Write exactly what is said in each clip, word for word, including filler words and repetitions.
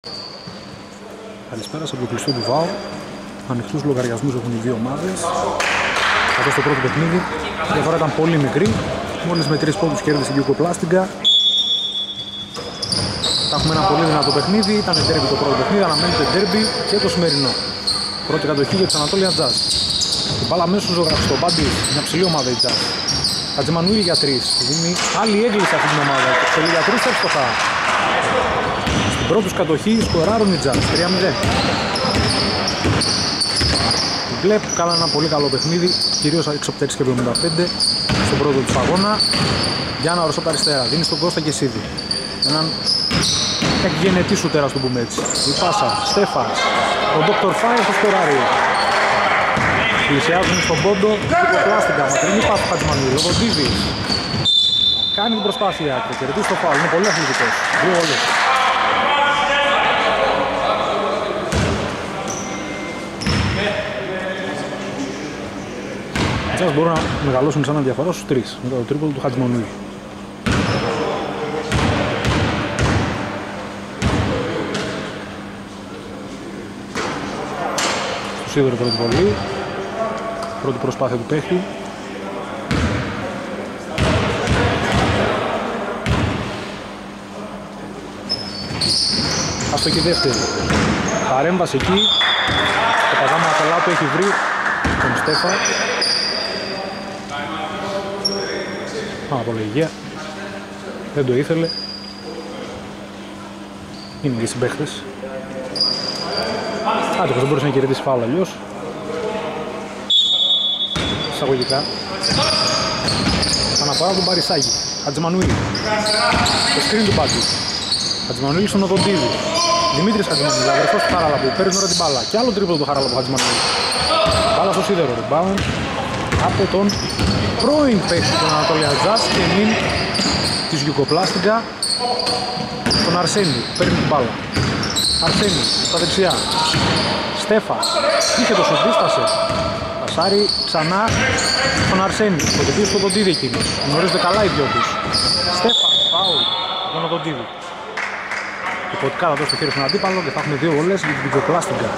Καλησπέρα από το κλειστό του ΒΑΟ. Ανοιχτούς λογαριασμούς έχουν οι δύο ομάδες. Αυτό στο πρώτο παιχνίδι η διαφορά ήταν πολύ μικρή. Μόλις με τρεις πόντους κέρδισε η Γιουγκοπλάστιγκα. Θα έχουμε ένα πολύ δυνατό παιχνίδι. Ήταν ντέρμπι το πρώτο παιχνίδι, αναμένεται ντέρμπι και το σημερινό. Πρώτη κατοχή για τους Ανατόλια Jazz. Την μπάλα μέσω ζωγραφή στο Μπάντις, μια ψηλή ομάδα η Jazz. Χατζημανουήλ για τρεις. Δίνει άλλη έγκληση αυτή την ομάδα. Θέλει για τρεις εύστοχα. Στην πρώτη τους κατοχή σκοράρουν οι Jazz. τρία μηδέν. Οι Μπλε που κάνανε ένα πολύ καλό παιχνίδι, κυρίως έξω από τα έξι και εβδομήντα πέντε στον πρώτο του αγώνα. Γιάννα Ρωσό από τα αριστερά. Δίνει στον Κώστα και Σίδη. Έναν εκγενετή σουτέρα, ας το πούμε έτσι. Η πάσα, Στέφας. Ο Ντόκτορ Φάιρ στο σκοράρι. Πλησιάζουν στον πόντο, Γιουγκοπλάστιγκα, μακρινή πάση του Χατζημανουήλ, ο Βοντίδης. Κάνει την προσπάθεια και κερδίζει το φάουλ, είναι πολύ αθλητικός. Δύο όλες. Οι Jazz μπορούν να μεγαλώσουν σαν διαφορά στους τρεις, μετά το τρίποντο του Χατζημανουήλ. Στο σίδερο πρώτη βολή. Πρώτη προσπάθεια του παίχτη. Αυτό και δεύτερη. Παρέμβαση εκεί. Το Παζάμα καλά του έχει βρει τον Στέφα. Α, απολογία. Δεν το ήθελε. Είναι και οι συμπαίχτες. Άτυχος, δεν μπορούσε να κερδίσει φάουλ αλλιώς. Εισαγωγικά. Αναφορά από τον Παρισάκη. Χατζημανουήλ. Το screen του Μπάτη. Χατζημανουήλ στον Οδοντίδη. Δημήτρης Χατζημανουήλ, αδερφός του Χαράλαμπου. Παίρνει τώρα την μπάλα. Και άλλο τρίποντο του Χαράλαμπου Χατζημανουήλ. Μπάλα στο σίδερο. Rebound από τον πρώην παίκτη των Ανατόλια Jazz και μην της Γιουγκοπλάστιγκα, τον Αρσένη. Παίρνει την μπάλα. Αρσένη στα δεξιά. Στέφας. Είχε το σωτίστασε. Πασάρι ξανά στον Αρσένη. Το δebut στο Οδοντίδη εκείνος. Γνωρίζετε καλά οι δυο τους. Στέφαν, φάουλ από τον Οδοντίδη. Υποτικά θα δώσει το χέρι στον αντίπαλο και θα έχουμε δύο βολές για την Γιουγκοπλάστιγκα.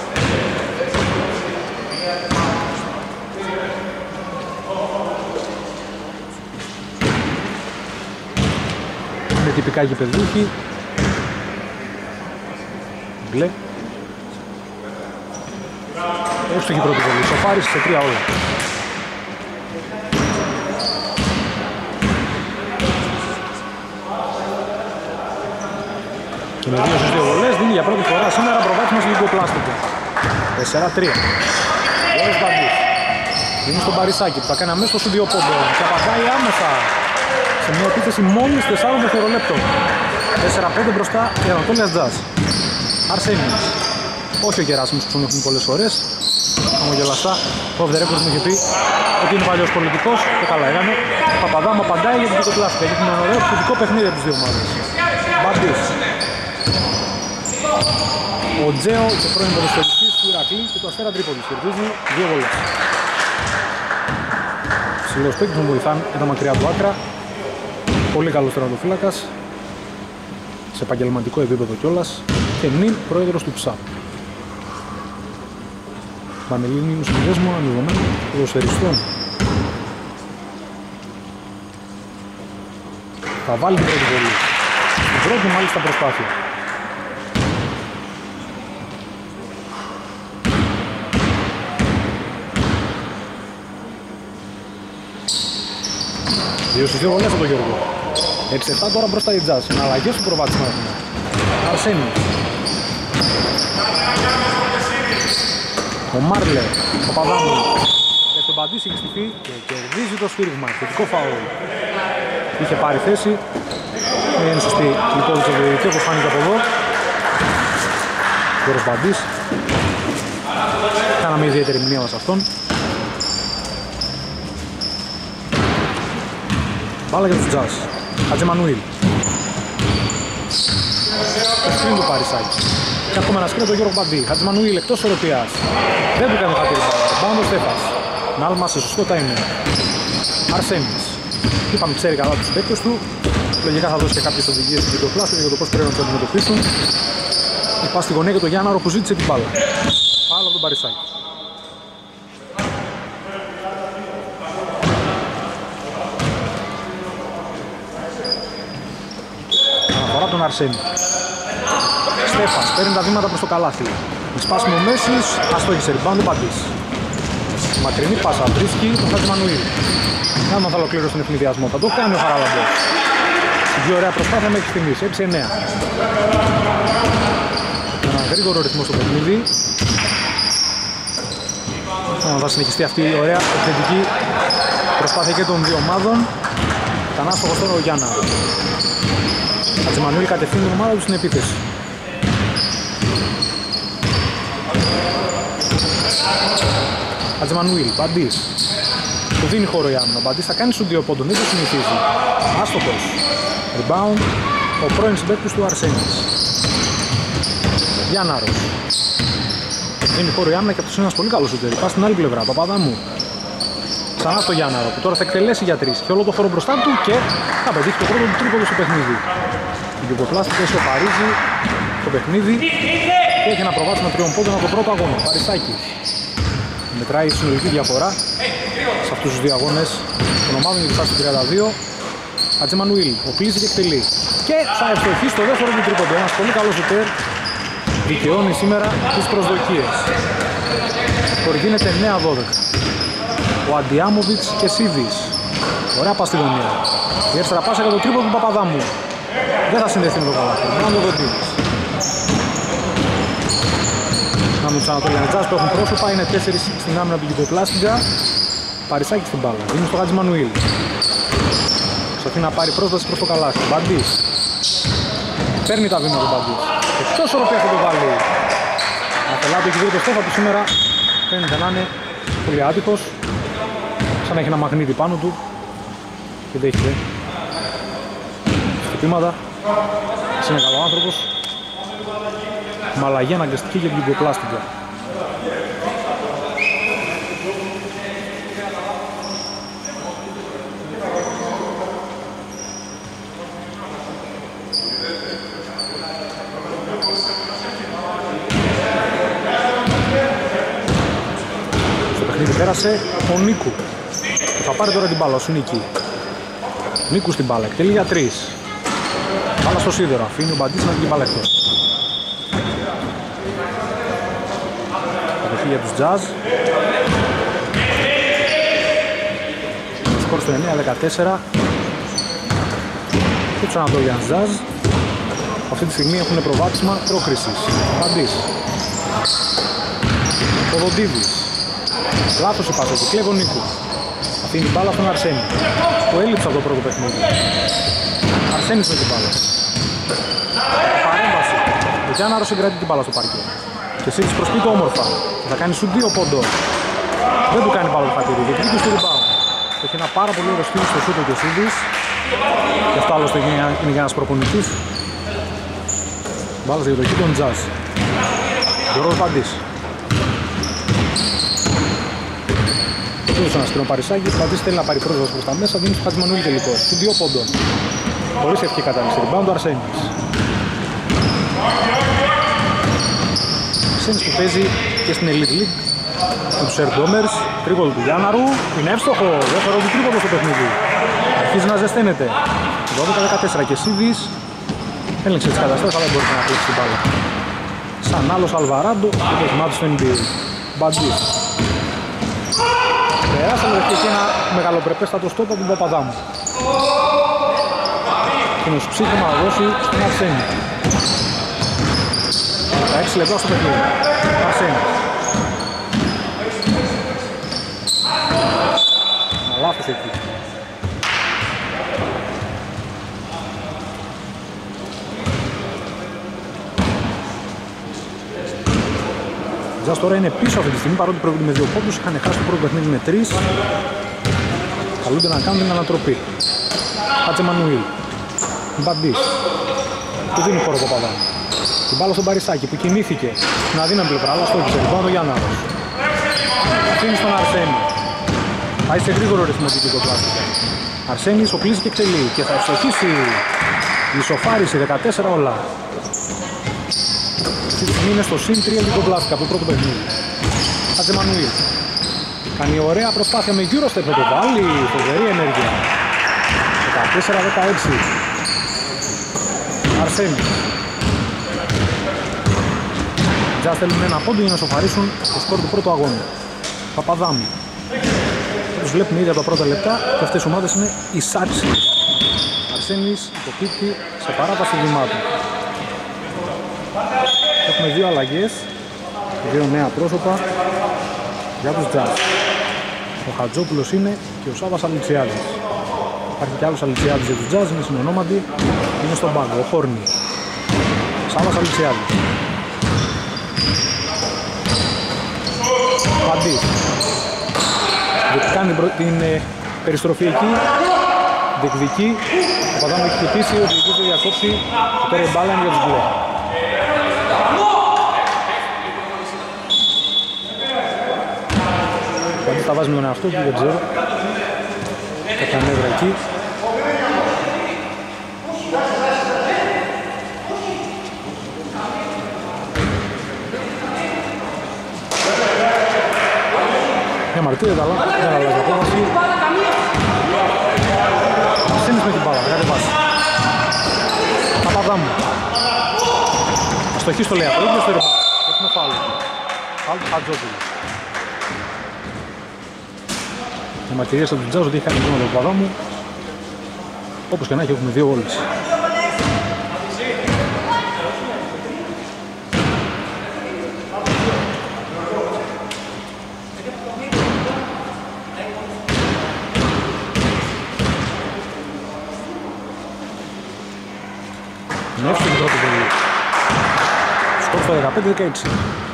Είναι τυπικά γηπεδούχοι. Μπλε. Εύστοχη πρώτη βολή. Σοφάρισε σε τρία όλα. Και με δύο στις δύο βολές δίνει για πρώτη φορά σήμερα προβάδισμα στη Γιουγκοπλάστιγκα. τέσσερα τρία. Λόρες Μπαντής. Δίνει στον Παρισάκη που θα κάνει αμέσως στο δύο πόντο. Και απαντάει άμεσα σε μια επίθεση μόλις τεσσάρων δευτερολέπτων. τέσσερα πέντε μπροστά η Ανατόλια Jazz. Αρσένης. Όχι ο Γεράσιμος που τον έχουν πολλές φορές. Χαμογελαστά. Ο off the record μου είχε πει ότι είναι παλιός πολιτικός και καλά έκανε. Παπαδάμο απαντάει για την Γιουγκοπλάστιγκα. Έχει ένα ωραίο θετικό παιχνίδι από τις δύο ομάδες. Μπαντής. Ο Τζέο και πρώην ποδοσφαιριστής του Ηρακλή και του Αστέρα Τρίπολης. Κερδίζει δύο βολές. Ψηλός παίκτης μου βοηθάνε και τα μακριά του άκρα. Πολύ καλός τερματοφύλακας. Σε επαγγελματικό επίπεδο κιόλας. Και νυν πρόεδρος του ΨΑΠ. Πανελλήνιου Συνδέσμου Αμοιβωμένων Ποδοσφαιριστών. Θα βάλει την πρώτη βολή. Την πρώτη μάλιστα προσπάθεια. Δύο στις δύο βολές από τον Γιώργο. έξι επτά τώρα μπροστά η Jazz. Είναι αλλαγές του προβάδισμα έχουμε. Αρσένη. Ο Μάρλε. Ο Παπαδάμου. Και στον Παντής έχει στηθεί και κερδίζει το σφύριγμα. Θετικό φάουλ. Είχε πάρει θέση. Δεν είναι σωστή η υπόθεση του διαιτητή όπως φάνηκε από εδώ. Γιώργος Παντής. Κάναμε ιδιαίτερη μνήμα σε αυτόν. Μπάλα για τους Jazz. Χατζημανουήλ. Το σκριν του Παρισάκη. Και ακόμα ένα σκριν από τον Γιώργο Παντή. Χατζημανουήλ εκτός ισορροπίας. Δεν του κάνει χατήρι μπάλα. Μπάλα ο Στέφας. Νάλμα σε σωστό timing. Αρσένης. Είπαμε ξέρει καλά τους παίκτες του. Λογικά θα δώσει και κάποιες οδηγίες στην Γιουγκοπλάστιγκα για το πώς πρέπει να τους αντιμετωπίσουν. Πας στη γωνία και το Γιάνναρο που ζήτησε την μπάλα. Πάλι από τον Παρισάκη. Αναφορά τον Αρσένη. Στέφας παίρνει τα βήματα προς το καλάθι. Με σπάσιμο Μέσης, αστόχησε rebound ο Παντής. Μακρινή πάσα βρίσκει τον Χατζημανουήλ. Κάμα θα ολοκλήρωσε τον ευνηδιασμό. Θα το κάνει ο Χαράλαμπος. Δύο ωραία προσπάθεια μέχρι στιγμής, έξι εννέα. Ένα γρήγορο ρυθμό στο παιχνίδι. Θα συνεχιστεί αυτή η ωραία επιθετική προσπάθεια και των δύο ομάδων. Ήταν άστοχος τώρα ο Γιάννα. Χατζημανουήλ κατευθύνει την ομάδα του στην επίθεση. Χατζημανουήλ, Μπαντής. Του δίνει χώρο η άμυνα. Ο Μπαντής θα κάνει σου δύο πόντων, δεν το συνηθίζει. Άστοχος. Rebound. Ο πρώην συμπαίκτης του Αρσένης. Γιάνναρος. Δίνει χώρο η άμυνα και αυτός είναι ένας πολύ καλός σούτερ. Πάει στην άλλη πλευρά, Παπαδάμου. Ξανά στο Γιάνναρο που τώρα θα εκτελέσει για τρεις. Και όλο το χώρο μπροστά του και θα πετύχει το πρώτο του τρίποντο στο παιχνίδι. Η Γιουγκοσλάβια ισοπαρίζει το παιχνίδι και έχει ένα προβάδισμα τριών πόντων από τον πρώτο αγώνα. Παρισάκη. Μετράει η συνολική διαφορά σε αυτούς τους δύο αγώνες των ομάδων για τη φάση του τριάντα δύο. Χατζημανουήλ, ο κλείσει και εκτελεί. Και θα ευστοχίσει στο δεύτερο του τρίποντο. Ένας πολύ καλός σουτέρ. Δικαιώνει σήμερα τις προσδοκίες. Τώρα γίνεται εννέα δώδεκα. Ο Αντιάμοβιτς και Σίδης. Ωραία πας στη γωνία. Η εύστερα πάσα για το τρίποντο του Παπαδάμου. Δεν θα συνδεθεί με το καλάθι. Μόνο το Δοντίνης. Να μου ξανατολένε Τζάς που έχουν πρόσωπα. Είναι τέσσερις στην άμυνα του Γιουγκοσλάβια. Παρισάκη στην μπάλα. Δίνει στο Χατζημανουήλ. Προσπαθεί να πάρει πρόσβαση προς το καλάθι. Μπαντής. Παίρνει τα βήματα του Μπαντής. Εκτός οροπία θα το βάλει. Αφελά του έχει βρει το στόχο του σήμερα. Φαίνεται να είναι πολύ άτυχος. Σαν να έχει ένα μαγνήτη πάνω του. Και δέχεται χτυπήματα. Είναι καλό άνθρωπος. Με αλλαγή αναγκαστική για την Γιουγκοσλάβια. Στο παιχνίδι πέρασε ο Νίκου. Θα πάρει τώρα την μπάλα, ο Σουνίκη. Νίκου στην μπάλα, εκτελεί για τρεις. Μπάλα στο σίδερο, αφήνει ο Μπαντής να την μπάλα εκτός. Κατοχή για τους Jazz. Σκορ στο εννέα δεκατέσσερα. Και τους Ανατολιans Jazz. Αυτή τη στιγμή έχουν προβάδισμα πρόκρισης. Μπαντής. Ο Δοντίδης. Λάθος η πάσα του, κλέβει ο Νίκου. Αφήνει την μπάλα στον Αρσένη. Το έλειψε από το πρώτο παιχνίδι. Αρσένης με την μπάλα. Παρέμβαση. Ο Γιάνναρος συγκρατεί την μπάλα στο παρκέ. Και Σίδης προσποιεί το όμορφα. Και θα κάνει σου δύο πόντο. Δεν του κάνει μπάλα το χατήρι. Γιατί του στείλει μπάλα. Έχει ένα πάρα πολύ ωραίο στυλ στο σούτο και ο Σίδης. Και αυτό άλλωστε είναι για ένας προπονητής. Μπάλα στη γετοχή των Jazz. Γιώργος Παντής. Ένα σκρίνο Παρισάκης, Παντής θέλει να πάρει πρόσβαση προς τα μέσα, δίνει στο Χατζημανουήλ τελικό. Του δύο πόντων. Χωρίς ευκαιρία κατάληξη. Rebound του Αρσένης. Αρσένης που παίζει και στην Elite League με τους Airdomers. Τρίποντο του Γιάνναρου. Είναι εύστοχο. Δεύτερο του τρίποντο στο παιχνίδι. Αρχίζει να ζεσταίνεται. δώδεκα δεκατέσσερα και Σίδης. Έλεγξε τις καταστάσεις, αλλά δεν μπορεί να κλείσει την μπάλα. Σαν άλλος Αλβαράντο και το θυμάται στο N B A. Μπαντής. Περάσαμε και ένα μεγαλοπρεπέστατο στόπ από τον Παπαδάμου. Και με ψήφιμα να δώσει στον Αρσένη. δεκαέξι λεπτά στο παιχνίδι. Αρσένη. Μα λάθος εκεί. Jazz τώρα είναι πίσω αυτή τη στιγμή, παρότι πρόκειται με δύο πόντους, είχαν χάσει το πρώτο παιχνίδι με τρεις. Καλούνται να κάνουν την ανατροπή. Χατζημανουήλ. Μπαντής. Του δίνει χώρο Παπαδάμου. Την μπάλα στον Παρισάκη που κινήθηκε στην αδύναμη πλευρά, αλλά στόχισε. Πάνω ο Γιάνναρος. Αφήνει στον Αρσένη. Πάει σε γρήγορο ρυθμό την Γιουγκοσλάβια. Αρσένης ο κλείσει και εκτελεί και θα ευστοχίσει. Η ισοφάριση δεκατέσσερα όλα. Αυτή τη στιγμή είναι στο συν τρία Γιουγκοσλάβικα από το πρώτο παιχνίδι. Χατζημανουήλ. Κάνει ωραία προσπάθεια με Eurostep, θα το βάλει, φοβερή ενέργεια. δεκατέσσερα δεκαέξι. Αρσένης. Τζας θέλουν ένα πόντο για να σοφαρίσουν το σκορ του πρώτου αγώνα. Παπαδάμου. Τους βλέπουμε ήδη από τα πρώτα λεπτά και αυτές οι ομάδες είναι οι Σάτσι. Αρσένης υποκύπτει σε παράταση βημάτων. Έχουμε δύο αλλαγές, δύο νέα πρόσωπα για τους Τζας. Ο Χατζόπουλος είναι και ο Σάββας Αλιτσιάδης. Υπάρχει και άλλος Αλιτσιάδης για τους Τζας, είναι συνονόματι, είναι στον πάγκο, ο Χόρνη. Σάββας Αλιτσιάδης. Παντής. Κάνει την ε, περιστροφή εκεί, διεκδικεί. Ο Παπαδάμου έχει χτυπήσει, ο διεκδικείς θα διακόψει, τώρα η μπάλα είναι για τους μπλε. Ο Παντής τα βάζει με τον εαυτό του, δεν ξέρω. Κάποια νεύρα εκεί. Μια μαρτύρια, δεν αλλάζει απόβαση. Αρσένης με την μπάλα, κάτι βάση. Παπαδάμου. Αστοχή στο Λεάκο, ίδιο στο ρεπά. Έχουμε φάουλ. Φάουλ του Χατζόπουλου. Η μαρτυρία στον Τζάζ ότι έχει κάνει βήμα τον Παπαδάμου. Όπως και να έχει, έχουμε δύο όλες. Είναι εύκολη πρώτη παιδί. Σκορ στο δεκαπέντε δεκαέξι.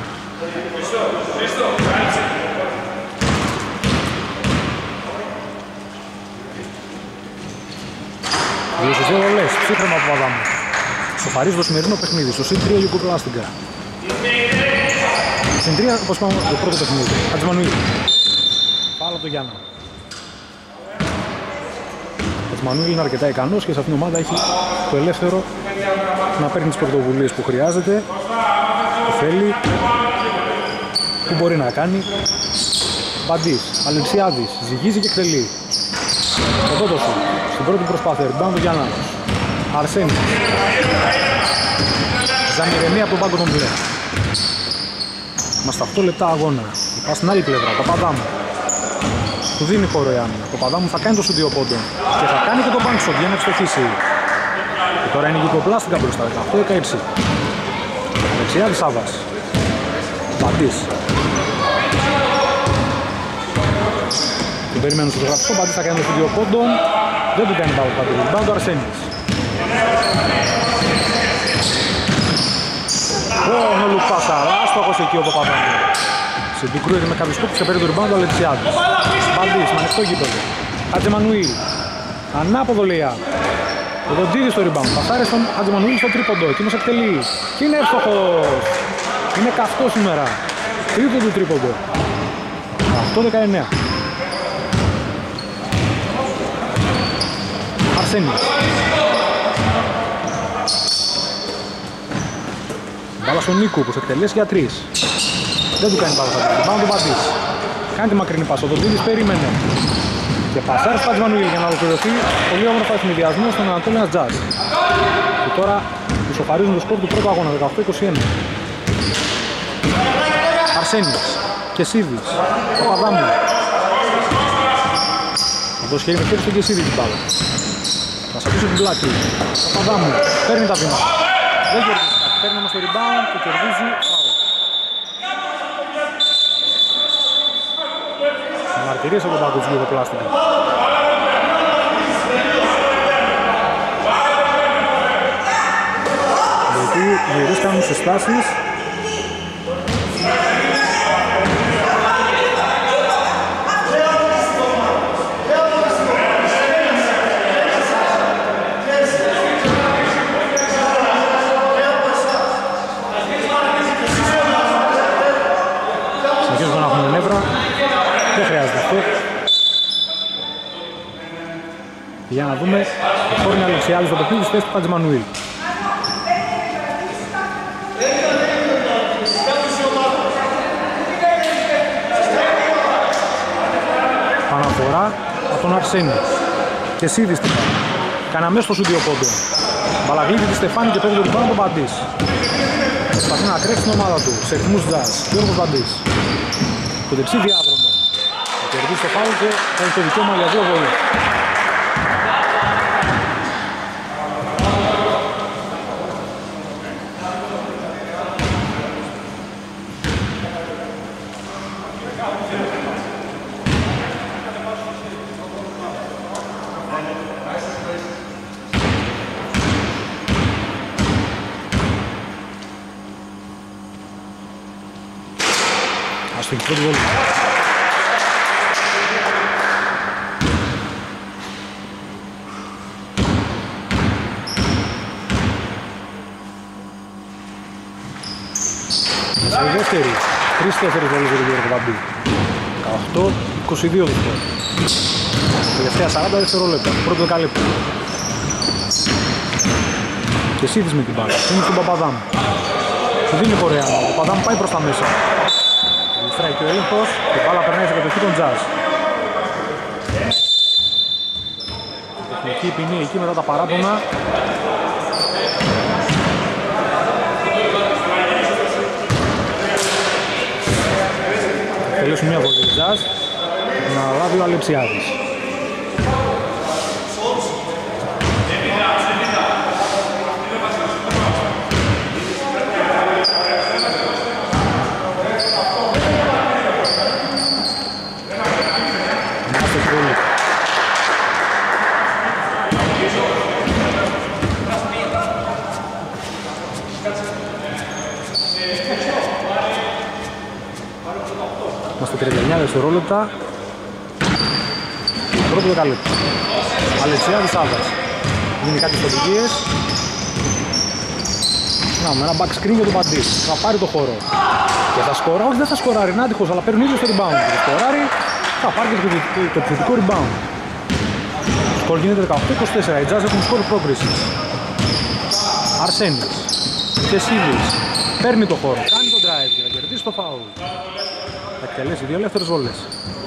Δύο στις δύο βολές, ψύχρεμα από Παπαδάμου. Σοφαρίζει το σημερινό παιχνίδι, στο συν τρία Γιουγκοσλάβικα. συν τρία, όπως πάμε το πρώτο παιχνίδι. Χατζημανουήλ. Πάλα από το Γιάννα. Ο Χατζημανουήλ είναι αρκετά ικανός και σε αυτήν την ομάδα έχει το ελεύθερο να παίρνει τις πρωτοβουλίες που χρειάζεται, που θέλει, που μπορεί να κάνει. Παντής, Αλεξιάδης, ζυγίζει και εκτελεί. Ο Τότοσου, στην πρώτη προσπάθεια, rebound του Γιάννανος. Αρσένης. Ζαμιρεμία από τον πάγκο των μπλε. Είμαστε οκτώ λεπτά αγώνα. Πάει στην άλλη πλευρά, Παπαδάμου. Του δίνει χώρο η άμυνα. Παπαδάμου θα κάνει το σουντίο πόντο και θα κάνει και το bank shot για να ευστοχίσει. Και τώρα είναι η Γιουγκοσλάβικα μπροστά, δεκαοκτώ δεκαέξι. Αλεξιάδης Σάββας. Παντής. Τον περιμένουν στο γραφικό, Παντής θα κάνει το σουντίο πόντο. Δεν του κάνει πάω Παντής, πάνω το Αρσένης. Ω, νολου πάσα, άστοχος εκεί ο Παπαδάμου. Συμπικρούεται με κάποιους σκόπους και παίρνει το rebound του Αλεξιάδης. Παντής, με ανοιχτό γήπεδο. Χατζημανουήλ. Ανάποδο λειά. Ο Δοντζίδης στο rebound. Πασάρει στον Χατζημανουήλ στο τρίποντο. Εκείνος εκτελεί. Και είναι εύστοχος. Είναι καυτό σήμερα. Τρίτο του τρίποντο. οκτώ δεκαεννέα. Αρσένης. Μπάλα στον Νίκο που σε εκτελέσει για τρεις. Δεν του κάνει μπάλα στα τρία. Πάνω τον Παντής. Κάνει τη μακρινή πάσα. Ο Δοντζίδης περίμενε. Και πασάρει στο Χατζημανουήλ για να ολοκληρωθεί πολύ όμορφα ευνηδιασμό στον Ανατόλιας Τζαζ. Και τώρα ισοφαρίζουν το σκορ του πρώτου αγώνα, δεκαοκτώ είκοσι ένα. Αρσένης, Κεσίδης, Παπαδάμου. Θα δώσει χέρι με χέρι στον Κεσίδη την μπάλα. Θα σαπίσω την πλάτη. Παπαδάμου, παίρνει τα βήματα. Δεν κερδίζει κάτι, παίρνει όμως το rebound και κερδίζει. Μαρτυρίες από τον πάγκο του Γιουγκοσλάβικα. Γιατί οι γυρίες κάνουν συστάσεις. Συνεχίζουμε να έχουμε νεύρα. Δεν χρειάζεται αυτό. Για να δούμε, ο Χόρνη Αλεξιάδης στο παιχνίδι στη θέση του Χατζημανουήλ. φορά από τον Αρσένη. Και Σίδης την κάνει. Κάνει αμέσως το σούτ δύο πόντων. Μπαλαγλίδη τη Στεφάνη και παίρνει το ριμπάουντ τον Μπαντής. Προσπαθεί να τρέξει την ομάδα του σε ρυθμούς Jazz. Γιώργος Μπαντής. Το δεξί διάδρομο. Θα κερδίσει το φάουλ και θα έχει το δικαίωμα για δύο βολές. Στο πρώτο βόλιο. Μέσα η δεύτερη. Τρεις τέσσερις βόλες για τον Γιώργο Μπαντή. δεκαοκτώ είκοσι δύο δευτερόλεπτα. Τελευταία σαράντα δευτερόλεπτα. Πρώτο δεκάλεπτο. Και Σίδης με την μπάλα. Είναι στον Παπαδάμ. Του δίνει Κορεάνο. Ο Παπαδάμ πάει προς τα μέσα. Γλιστράει και ο έλεγχος και μπάλα περνάει σε κατοχή των Jazz. Τεχνική ποινή εκεί μετά τα παράπονα. Τελειώσουν μια βολή Jazz. Να λάβει ο Αλεψιάδης. Είμαστε τριάντα εννιά δευτερόλεπτα. Πρώτο δεκάλεπτο. Αλεξιάδης Άβας. Δίνει κάποιες οδηγίες. Να, με ένα back screen για τον Παντή. Θα πάρει το χώρο. Και θα σκορά, όχι δεν θα σκοράρει, είναι άτυχος, αλλά παίρνει ίδιο στο rebound. Και θα σκοράρει, θα πάρει και το επιθετικό rebound. Σκορ γίνεται δεκαοκτώ είκοσι τέσσερα. Οι Jazz έχουν σκορ πρόκρισης. Αρσένης. Και Σίλης. Παίρνει το χώρο. Κάνει το drive και θα κερδίσει το foul. Θα εκτελέσει δύο ελεύθερες βόλες.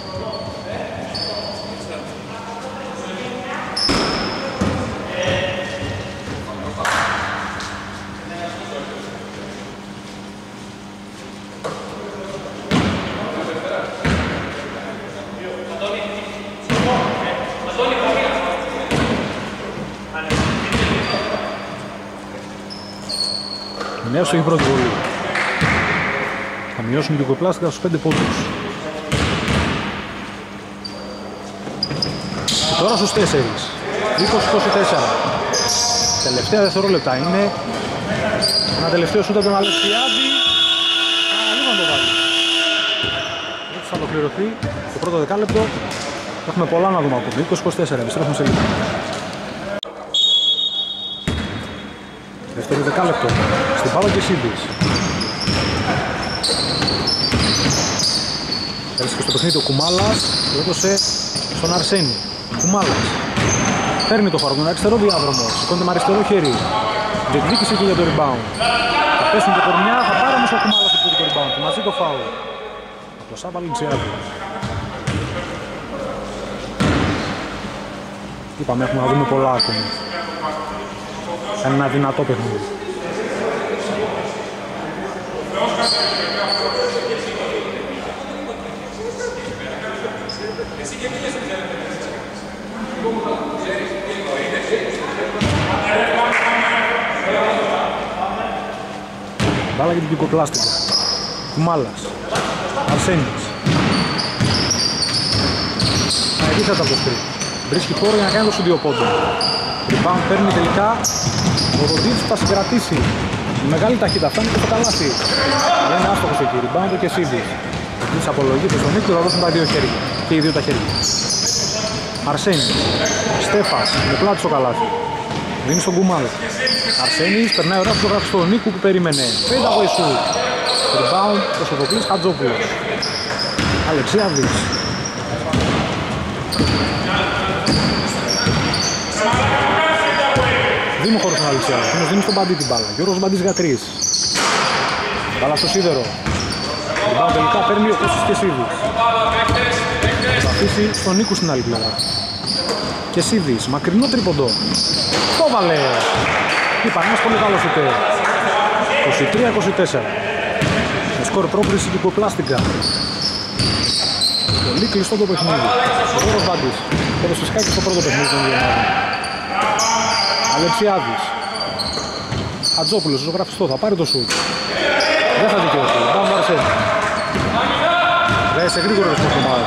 Νέος έχει πρώτη βολή. Θα μειώσουν και κοπλάστικα στους πέντε πόντους. Τώρα στους τέσσερις. είκοσι είκοσι τέσσερα. Τελευταία δευτερόλεπτα είναι. Ένα τελευταίο σούτ από τον Αλεξιάδη. Λίγο να το βάλει. Έτσι θα ολοκληρωθεί το πρώτο δεκάλεπτο. Έχουμε πολλά να δούμε από το είκοσι είκοσι τέσσερα. Επιστρέφουμε σε λίγο. Δεύτερο δεκάλεπτο. Στην μπάλα και Σίδης. Έλυσε και στο παιχνίδι ο Κουμάλας. Το έδωσε στον Αρσένη. Κουμάλας. Παίρνει το χώρο από τον αριστερό διάδρομο. Σηκώνεται με αριστερό χέρι. Διεκδίκησε και για το rebound. Θα πέσουν και κορμιά. Θα πάρει όμως ο Κουμάλας το το rebound. Και μαζί το foul. Από το Σάβα Λιντσιάδη. Είπαμε έχουμε να δούμε πολλά ακόμη. Ένα δυνατό παιχνίδι. Μπάλα για την κυκοπλάστικα. Κουμάλας. Αρσένης. Αετήθατα από το σκριν. Βρίσκει χώρο για να κάνει το σου δύο πόντων. Rebound παίρνει τελικά. Ο Ροντίδης θα συγκρατήσει. Με μεγάλη ταχύτητα φτάνει και το καλάθι. Αλλά είναι άστοχος εκεί. Rebound και Σίδης. Της απολογείται στον Νίκο, θα δώσουν τα δύο χέρια. Και οι δύο τα χέρια. Αρσένης. Στέφας. Με πλάτη στο καλάθι. Δίνει στον Κουμάλ. Αρσένης περνάει ωραία στο γράφει στον Νίκο που περίμενε. Fade away shoot. Rebound ο Σοφοκλής Χατζόπουλος. Αλεξιάδης. Δίνει χώρο στον Αλεξιάδη. Όμως δίνει στον Μπαντή την μπάλα. Γιώργος Μπαντής για τρεις. Μπάλα στο σίδερο. Rebound τελικά παίρνει ο Κώστας και Σίδης. αφήσει στον Νίκου στην άλλη πλευρά. Και Σίδης, μακρινό τρίποντο. Το βάλε. Είπα, ένας πολύ καλός σουτέρ. είκοσι τρία είκοσι τέσσερα. Με σκορ πρόκριση του Κοπλάστικα. Πολύ κλειστό το παιχνίδι. Ο Βόρος Βάντης. Όπως φυσικά και στο πρώτο παιχνίδι των δύο. Αλεξιάδης. Χατζόπουλος, ζωγραφιστό, θα πάρει το σουτ. Δεν θα δικαιώσει. Μπαμ Αρσένη. Δεν σε γρήγορο ρυθμό στο μάτι.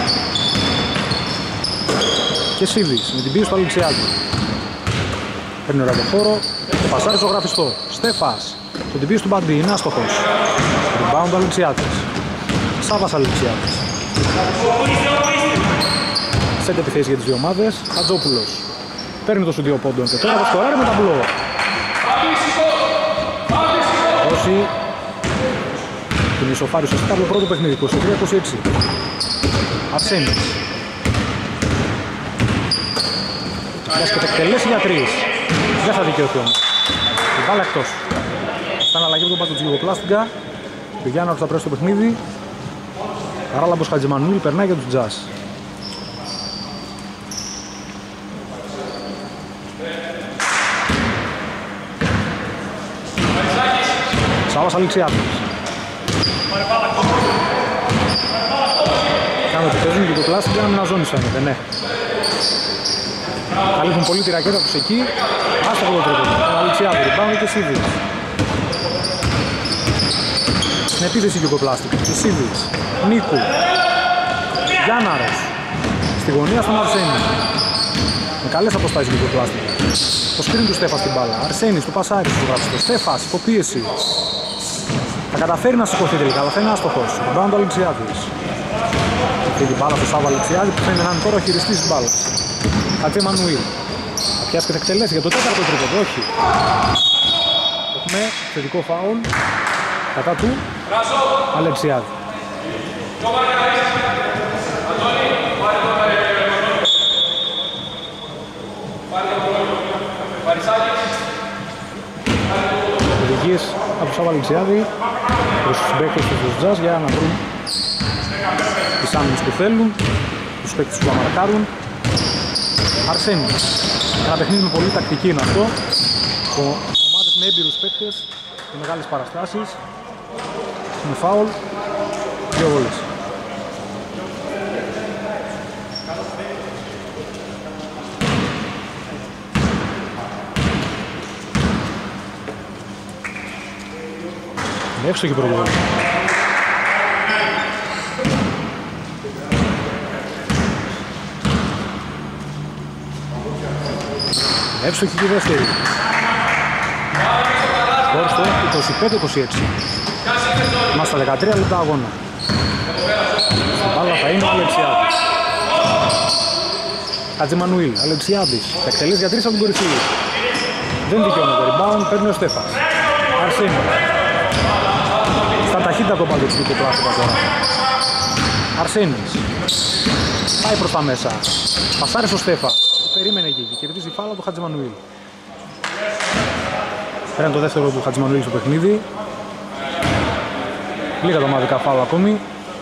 Και Σίδης με την πίεση του Αλεξιάδη. Παίρνει ωραία το χώρο. Το πασάρι ζωγραφιστό. Στέφας. Με την πίεση του Μπαντή. Είναι άστοχος. Rebound του Αλεξιάδης. Σάβας Αλεξιάδης. Σέντε επιθέσεις για τις δύο ομάδες. Χατζόπουλος. Παίρνει το σου δύο πόντων και τώρα θα σκοράρει με ταμπλό. Δώσει την ισοφάρη στο στάρ το πρώτο παιχνίδι. είκοσι τρία είκοσι έξι. Αρσένης. Βρίσκεται εκτελέσει για τρεις. Δεν θα δικαιωθεί όμως. Η μπάλα εκτός. Ήταν αλλαγή από τον Πάτο Τζιγοπλάστιγκα. Ο Γιάνναρος θα πρέσει το παιχνίδι. Χαράλαμπος Χατζημανουήλ περνάει για τους Jazz. Σάβας Αλεξιάδης. Κάνουν ότι παίζουν και το πλάστικο να μην αζώνεις φαίνεται, ναι. Καλύπτουν πολύ τη ρακέτα τους εκεί. Άστοχο το τρίποντο. Αλεξιάδη, ριμπάουντ και Σίδης. Στην επίθεση και το πλάστικο. Και Σίδης. Νίκου. Γιάνναρος. Στη γωνία στον Αρσένη. Με καλές αποστάσεις και το πλάστικο. Το σκριν του Στέφα στην μπάλα. Αρσένης, του πασάρι του γράψει. Στέφας, υποπίεση. Θα καταφέρει να σηκωθεί τελικά, αλλά θα είναι άστοχος. Ριμπάουντ του Αλεξιάδης. Φύγει μπάλα στο Σάββα Αλεξιάδη που φαίνεται να είναι τώρα ο χειριστής της μπάλας. Χατζημανουήλ. Θα πιάσει και θα εκτελέσει για το τέταρτο τρίποντο, όχι. Έχουμε θετικό φάουλ κατά του Αλεξιάδη. Οδηγίες από τον Σάββα Αλεξιάδη προς τους παίκτες του Jazz για να βρουν τις άμυνες που θέλουν, τους παίκτες που θα μαρκάρουν. Αρσένης. Ένα παιχνίδι με πολύ τακτική είναι αυτό. Ομάδες με έμπειρους παίκτες και μεγάλες παραστάσεις. Με φάουλ, δύο βόλες. Είναι εύστοχη πρώτη βόλη. Εύστοχη και η δεύτερη. Σκορ στο είκοσι πέντε είκοσι έξι. Είμαστε στα δεκατρία λεπτά αγώνα. Στην μπάλα θα είναι ο Αλεξιάδης. Χατζημανουήλ, Αλεξιάδης. Θα εκτελέσει για τρεις από την κορυφή. Δεν δικαιώνεται το rebound, παίρνει ο Στέφας. Αρσένη. Στα ταχύτητα το παντεξικού το πλάσικα τώρα. Αρσένης. Πάει προς τα μέσα. Πασάρει στο Στέφα. Περίμενε εκεί και κερδίζει η φάλα του Χατζημανουήλ. Παίρνει το δεύτερο του Χατζημανουήλ στο παιχνίδι. Λίγα τα ομαδικά φάλα ακόμη.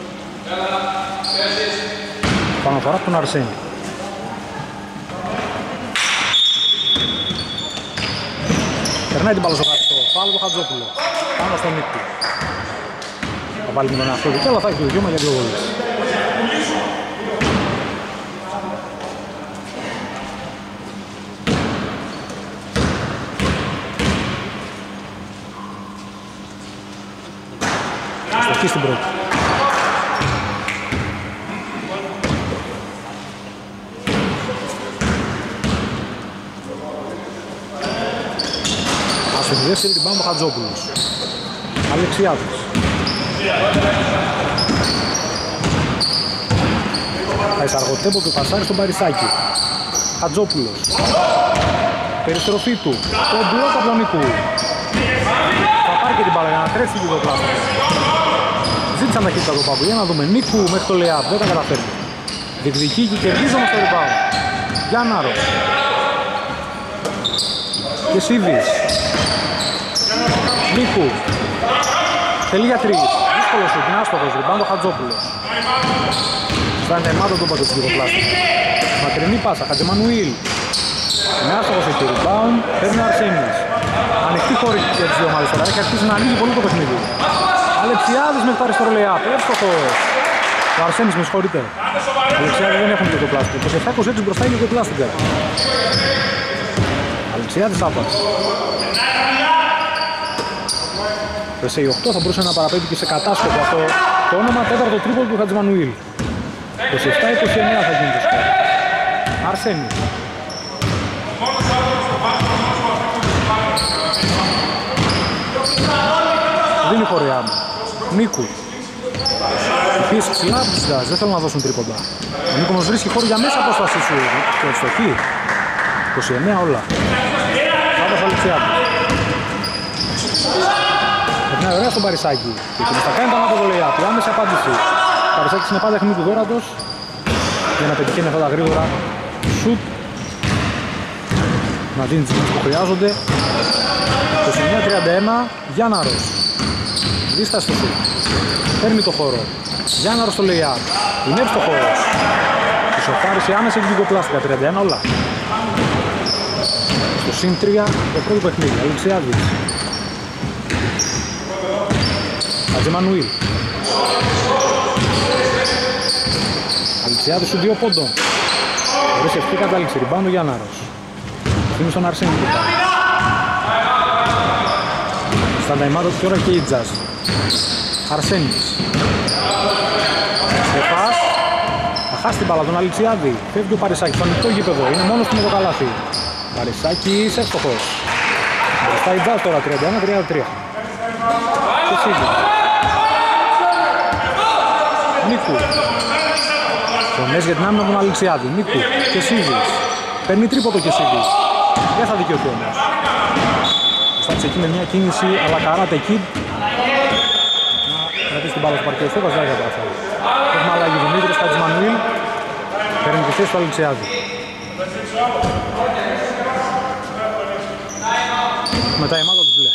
Παναφορά από τον Αρσένη. Περνάει την μπάλα στο χαρτό. Φάλα του Χατζόπουλο. Πάνω στον Νίκου. Θα βάλει με τον εαυτό του, αλλά θα έχει το δικαίωμα για δύο βόλες. Στοχή στην πρώτη. Ας το δεύτερη την πάμε ο Χατζόπουλος. Αλεξιάδης. Θα εισαργοτέμπο και πασάρι στον Παρισάκη. Χατζόπουλος. Περιστροφή του. Το μπλοκ από τον Νικού. Θα πάρει και την μπάλα για να τρέξει την πλάσμα. Ζήτησαν ταχύτητα το Παπου. Για να δούμε. Νίκου μέχρι το Λεάπ. Δεν τα καταφέρνει. Διεκδικεί και κερδίζει όμως το rebound. Γιάνναρος. Και Σίδης. Νίκου. Θέλει για τρεις. Δύσκολο σου. Είναι άστοχος. Rebound ο Χατζόπουλος. Φτάνει τα αιμάτων του μπακ του γυκοπλάστη. Μακρινή πάσα, Χατζημανουήλ. Με άστοχος εκεί, rebound, παίρνει ο Αρσένης. Ανοιχτή χώρη για τις δύο ομάδες τώρα, έχει αρχίσει να ανοίγει πολύ το παιχνίδι. Αλεξιάδης με το αριστερό layup, εύστοχος. Ο Αρσένης με συγχωρείτε. Ο Αλεξιάδης δεν έχουν γυκοπλάστη. είκοσι επτά είκοσι έξι μπροστά είναι γυκοπλάστικα. Αλεξιάδης άπας. Το ες έι οκτώ θα μπορούσε να παραπέμπει και σε κατάσκοπο αυτό το όνομα, τέταρτο τρίπολο του Χατζημανουήλ. είκοσι επτά είκοσι εννέα θα γίνει το σκορ. Αρσένης. Δίνει χωριά μου. Νίκου. Η πίεση ψηλά από τους Jazz, δεν θέλουν να δώσουν τρίποντα. Ο Νίκο όμως βρίσκει χώρο για μέσα απόστασή σου και ευστοχή. είκοσι εννέα όλα. Σάββας Αλεξιάδη. Περνάει ωραία στον Παρισάκη. Και εκεί θα κάνει το ανάποδο layup. Η άμεση απάντηση. Ο Παρισάκης είναι πάντα αιχμή του δόρατος για να πετυχαίνει αυτά τα γρήγορα σουτ. Να δίνει τις που χρειάζονται. είκοσι εννέα τριάντα ένα, Γιάνναρος. Δίσταση στο σουτ. Παίρνει το χώρο. Γιάνναρος στο layup. Είναι εύστοχος. Η σοφάριση άμεσα έχει γυκοπλάστικα. τριάντα ένα όλα. Στο συν τρία το πρώτο παιχνίδι. Αλεξιάδης. Χατζημανουήλ. Αλεξιάδης σου δύο πόντων. Χωρίς ευτή κατάληξη. Ριμπάουντ ο Γιάνναρος. Αφήνει στον Αρσένη που πάει. Στα ταϊμάτων τώρα και η Jazz. Αρσένης. Στεφάς. Θα χάσει την μπάλα τον Αλεξιάδη. Φεύγει ο Παρισάκης στο ανοιχτό γήπεδο. Είναι μόνος του με το καλάθι. Παρισάκης εύστοχος. Μπροστά η Jazz τώρα τριάντα ένα τριάντα τρία. Και Σίδη. Νίκου. Φωνές για την άμυνα τον Αλεξιάδη. Νίκου και Σίδης. Παίρνει τρίποτο και Σίδης. Δεν θα δικαιωθεί όμως. Στάτησε εκεί με μια κίνηση αλλά καράτε εκεί. Να κρατήσει την μπάλα στο παρκέ. Στέφας δεν θα καταφέρει. Έχουμε αλλαγή. Δημήτρης Χατζημανουήλ. Παίρνει τη θέση του Αλεξιάδη. Μετά η μάδα του μπλε.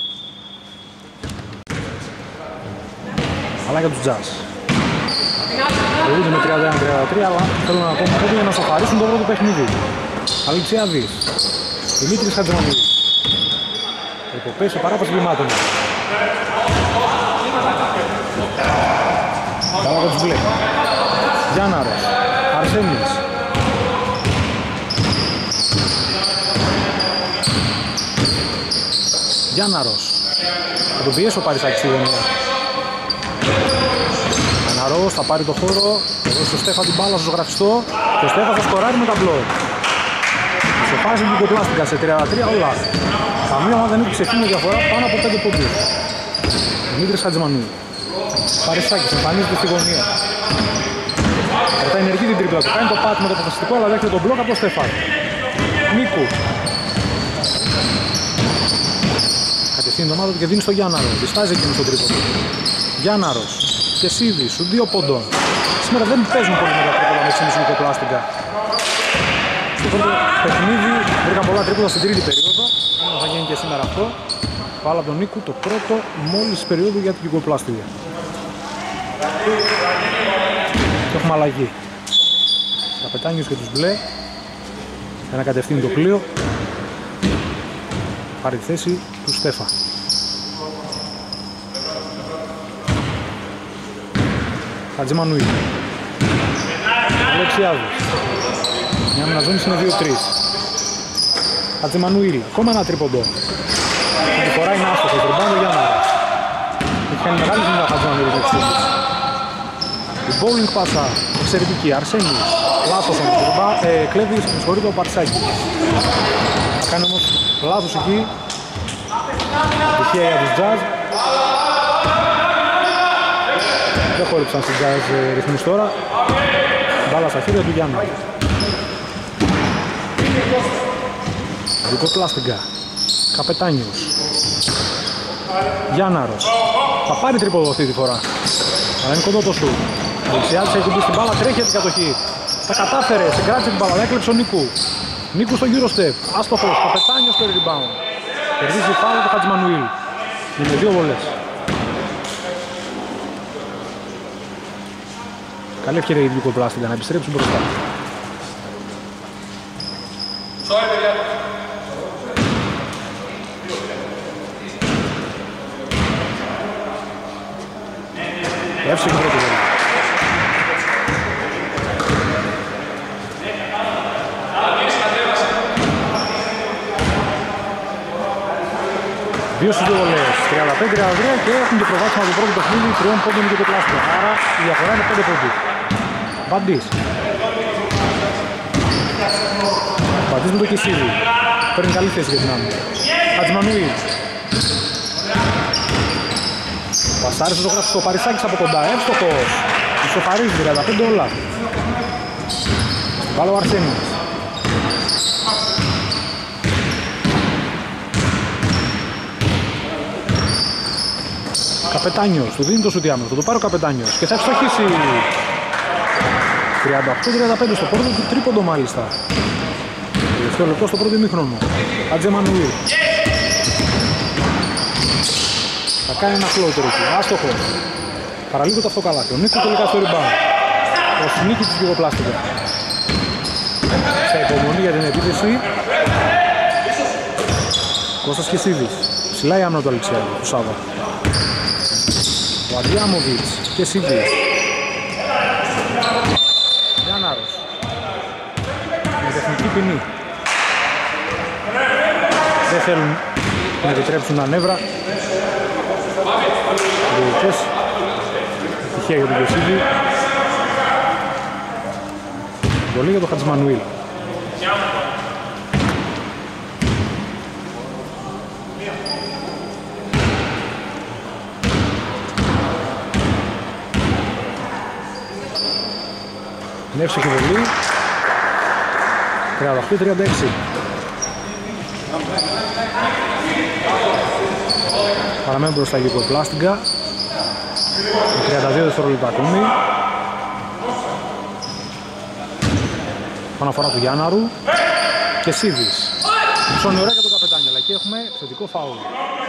Αλλά για τους Jazz. Προηγούνται με τριάντα ένα τριάντα τρία, αλλά θέλω να πούμε πόδι για να σοφαρίσουν το πρώτο παιχνίδι. Αλεξιάδης. Δημήτρης Χατζημανουήλ. Υποπέσει σε παράπαση βημάτων. Καλά για τους μπλε. Γιάνναρος. Αρσένης. Γιάνναρος. Θα τον πιέσει ο Παρισάκης στη γωνία. Γιάνναρος θα πάρει το χώρο. Εδώ στο Στέφα την μπάλα στο ζωγραφιστό. Και ο Στέφα θα σκοράρει με τα μπλοκ. Σε φάση του γυκοπλάστικα σε τριάντα τρία όλα. Καμία ομάδα δεν έχει ξεφύγει διαφορά πάνω από πέντε πόντους. Δημήτρης Χατζημανουήλ. Παρισάκης εμφανίζεται στη γωνία. Μετά ενεργεί την τρίπλα του. Κάνει το πάτη με το αποφασιστικό, αλλά δέχεται τον μπλοκ από το Στέφαν. Νίκου. Κατευθύνει την ομάδα του και δίνει στο Γιάνναρο. Διστάζει εκείνο στον τρίπλα του. Γιάνναρος και Σίδης, σου δύο πόντων. Σήμερα δεν παίζουν πολύ με τα τρίπλα με ξύνηση γυκοπλάστικα. Στο πρώτο παιχνίδι βρήκαν πολλά τρίπλα στην τρίτη περίοδο. Θα γίνει και σήμερα αυτό. Πάλα από τον Νίκου το πρώτο μόλις περίοδο για την γυκοπλάστικα. Και έχουμε αλλαγή. Καπετάνιος και τους μπλε. Ένα κατευθύνει το πλοίο. Πάρει τη θέση του Στέφα. Χατζημανουήλ. Αλεξιάδης. Μια αναζώνηση είναι δύο τρία. Χατζημανουήλ. Ακόμα ένα τρίποντο. Τη φορά είναι άστοχος. Ριμπάουντ ο Γιάνναρος. Έχει κάνει μεγάλη ζημιά ο Χατζημανουήλ μέχρι στιγμής. Η bowling πάσα εξαιρετική. Αρσένης. Λάθος όμως. Ε, κλέβει, συγχωρείται ο Παρσάκης. Θα κάνει όμως λάθος εκεί. Τυχαία για τους Jazz. Δεν χόρυψαν στις Jazz ε, ρυθμούς τώρα. Μπάλα στα χέρια του Γιάννα. Γυκοπλάστικα. Καπετάνιος. Γιάνναρος. Θα πάρει τρίποδο αυτή τη φορά. Αλλά είναι κοντό το σου. Ο Δεξιάδης έχει κουμπίσει την μπάλα, τρέχει την κατοχή. Τα κατάφερε, συγκράτησε την μπάλα, έκλεψε ο Νίκου. Νίκου στο Eurostep. Άστοχος. Καπετάνιος στο rebound. Κερδίζει φάουλ το Χατζημανουήλ. Είναι δύο βολές. Καλή ευκαιρία για την Γιουγκοπλάστιγκα να επιστρέψουν μπροστά. Εύσυχη πρώτη βολή. Δύο στις δύο βολές, τριάντα πέντε τριάντα τρία και έχουν και προβάσμα το πρώτο παιχνίδι τριών πόντων για το Γιουγκοπλάστιγκα. Άρα η διαφορά είναι πέντε πόντους. Μπαντής. Μπαντής με το Κεσίδη. Παίρνει καλή θέση για την άμυνα. Χατζημανουήλ. Πασάρισε το γράφει στο Παρισάκης από κοντά. Εύστοχος. Ισοφαρίζει τριάντα πέντε όλα. Βάλω ο Αρσένης. Καπετάνιος. Του δίνει το σουτ άμυνα. Θα το πάρει ο Καπετάνιος. Και θα ευστοχίσει. τριάντα οκτώ τριάντα πέντε στο πρώτο του τρίποντο μάλιστα. Τελευταίο λεπτό στο πρώτο ημίχρονο. Χατζημανουήλ. Θα κάνει ένα φλότερ εκεί. Άστοχο. Παραλίγο το αυτό καλά. Ο Νίκος τελικά στο rebound. Ο Σνίκη της Γιουγκοπλάστιγκα. Σε υπομονή για την επίθεση. Κώστας Κεσίδης. Ψηλά η άμυνα του Αλεξιάδη. Του Σάβα. Ο Αντιάμοβιτς. Κεσίδης. Γιάνναρος. Με τεχνική ποινή. Δεν θέλουν να επιτρέψουν τα νεύρα. Διοικητές. Τυχαία για τον Κεσίδη. Πολύ για τον Χατζημανουήλ. Είναι εύστοχη βολή. τριάντα οκτώ τριάντα έξι. Παραμένουν μπροστά η Γιουγκοπλάστιγκα. Με τριάντα δύο δευτερόλεπτα ακόμη. Παναφορά του Γιάνναρου. Και Σίδης. Ψώνει ωραία για τον Καπετάνιο, αλλά εκεί έχουμε θετικό φάουλ.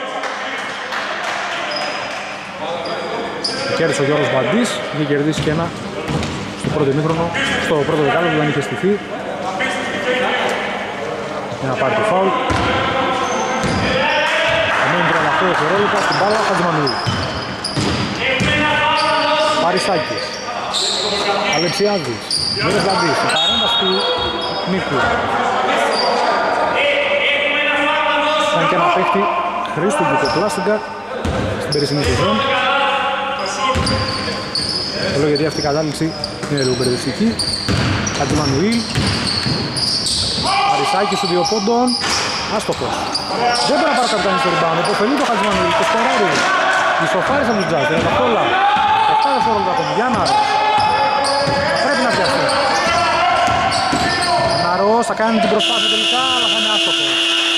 Κέρδισε ο Γιώργος Μπαντής. Είχε κερδίσει και ένα στο πρώτο ημίχρονο, στο πρώτο δεκάλεπτο που δεν είχε στηθεί. Για να πάρει το φάουλ. Μένει τριάντα οκτώ δευτερόλεπτα στην μπάλα Χατζημανουήλ. Παρισάκης. Αλεξιάδης. Μύρος Λαντής. Η παρέμβαση του Νίκου. Ήταν και ένα παίχτη χρήστου του Γιουγκοπλάστιγκα στην περσινή σεζόν. Θέλω γιατί αυτή η κατάληξη είναι λίγο μπερδευτική. Χατζημανουήλ. Παρισάκης του δύο πόντων. Άστοχος. Δεν μπορεί να πάρει καπιτάνι στο rebound. Υποφελεί το Χατζημανουήλ και σκοράρει. Ισοφάρισε από τους Τζάζ. τριάντα όλα. επτά δευτερόλεπτα ακόμη. Γιάνναρος. Θα πρέπει να πιαστεί. Γιάνναρος θα κάνει την προσπάθεια τελικά, αλλά θα είναι άστοχος.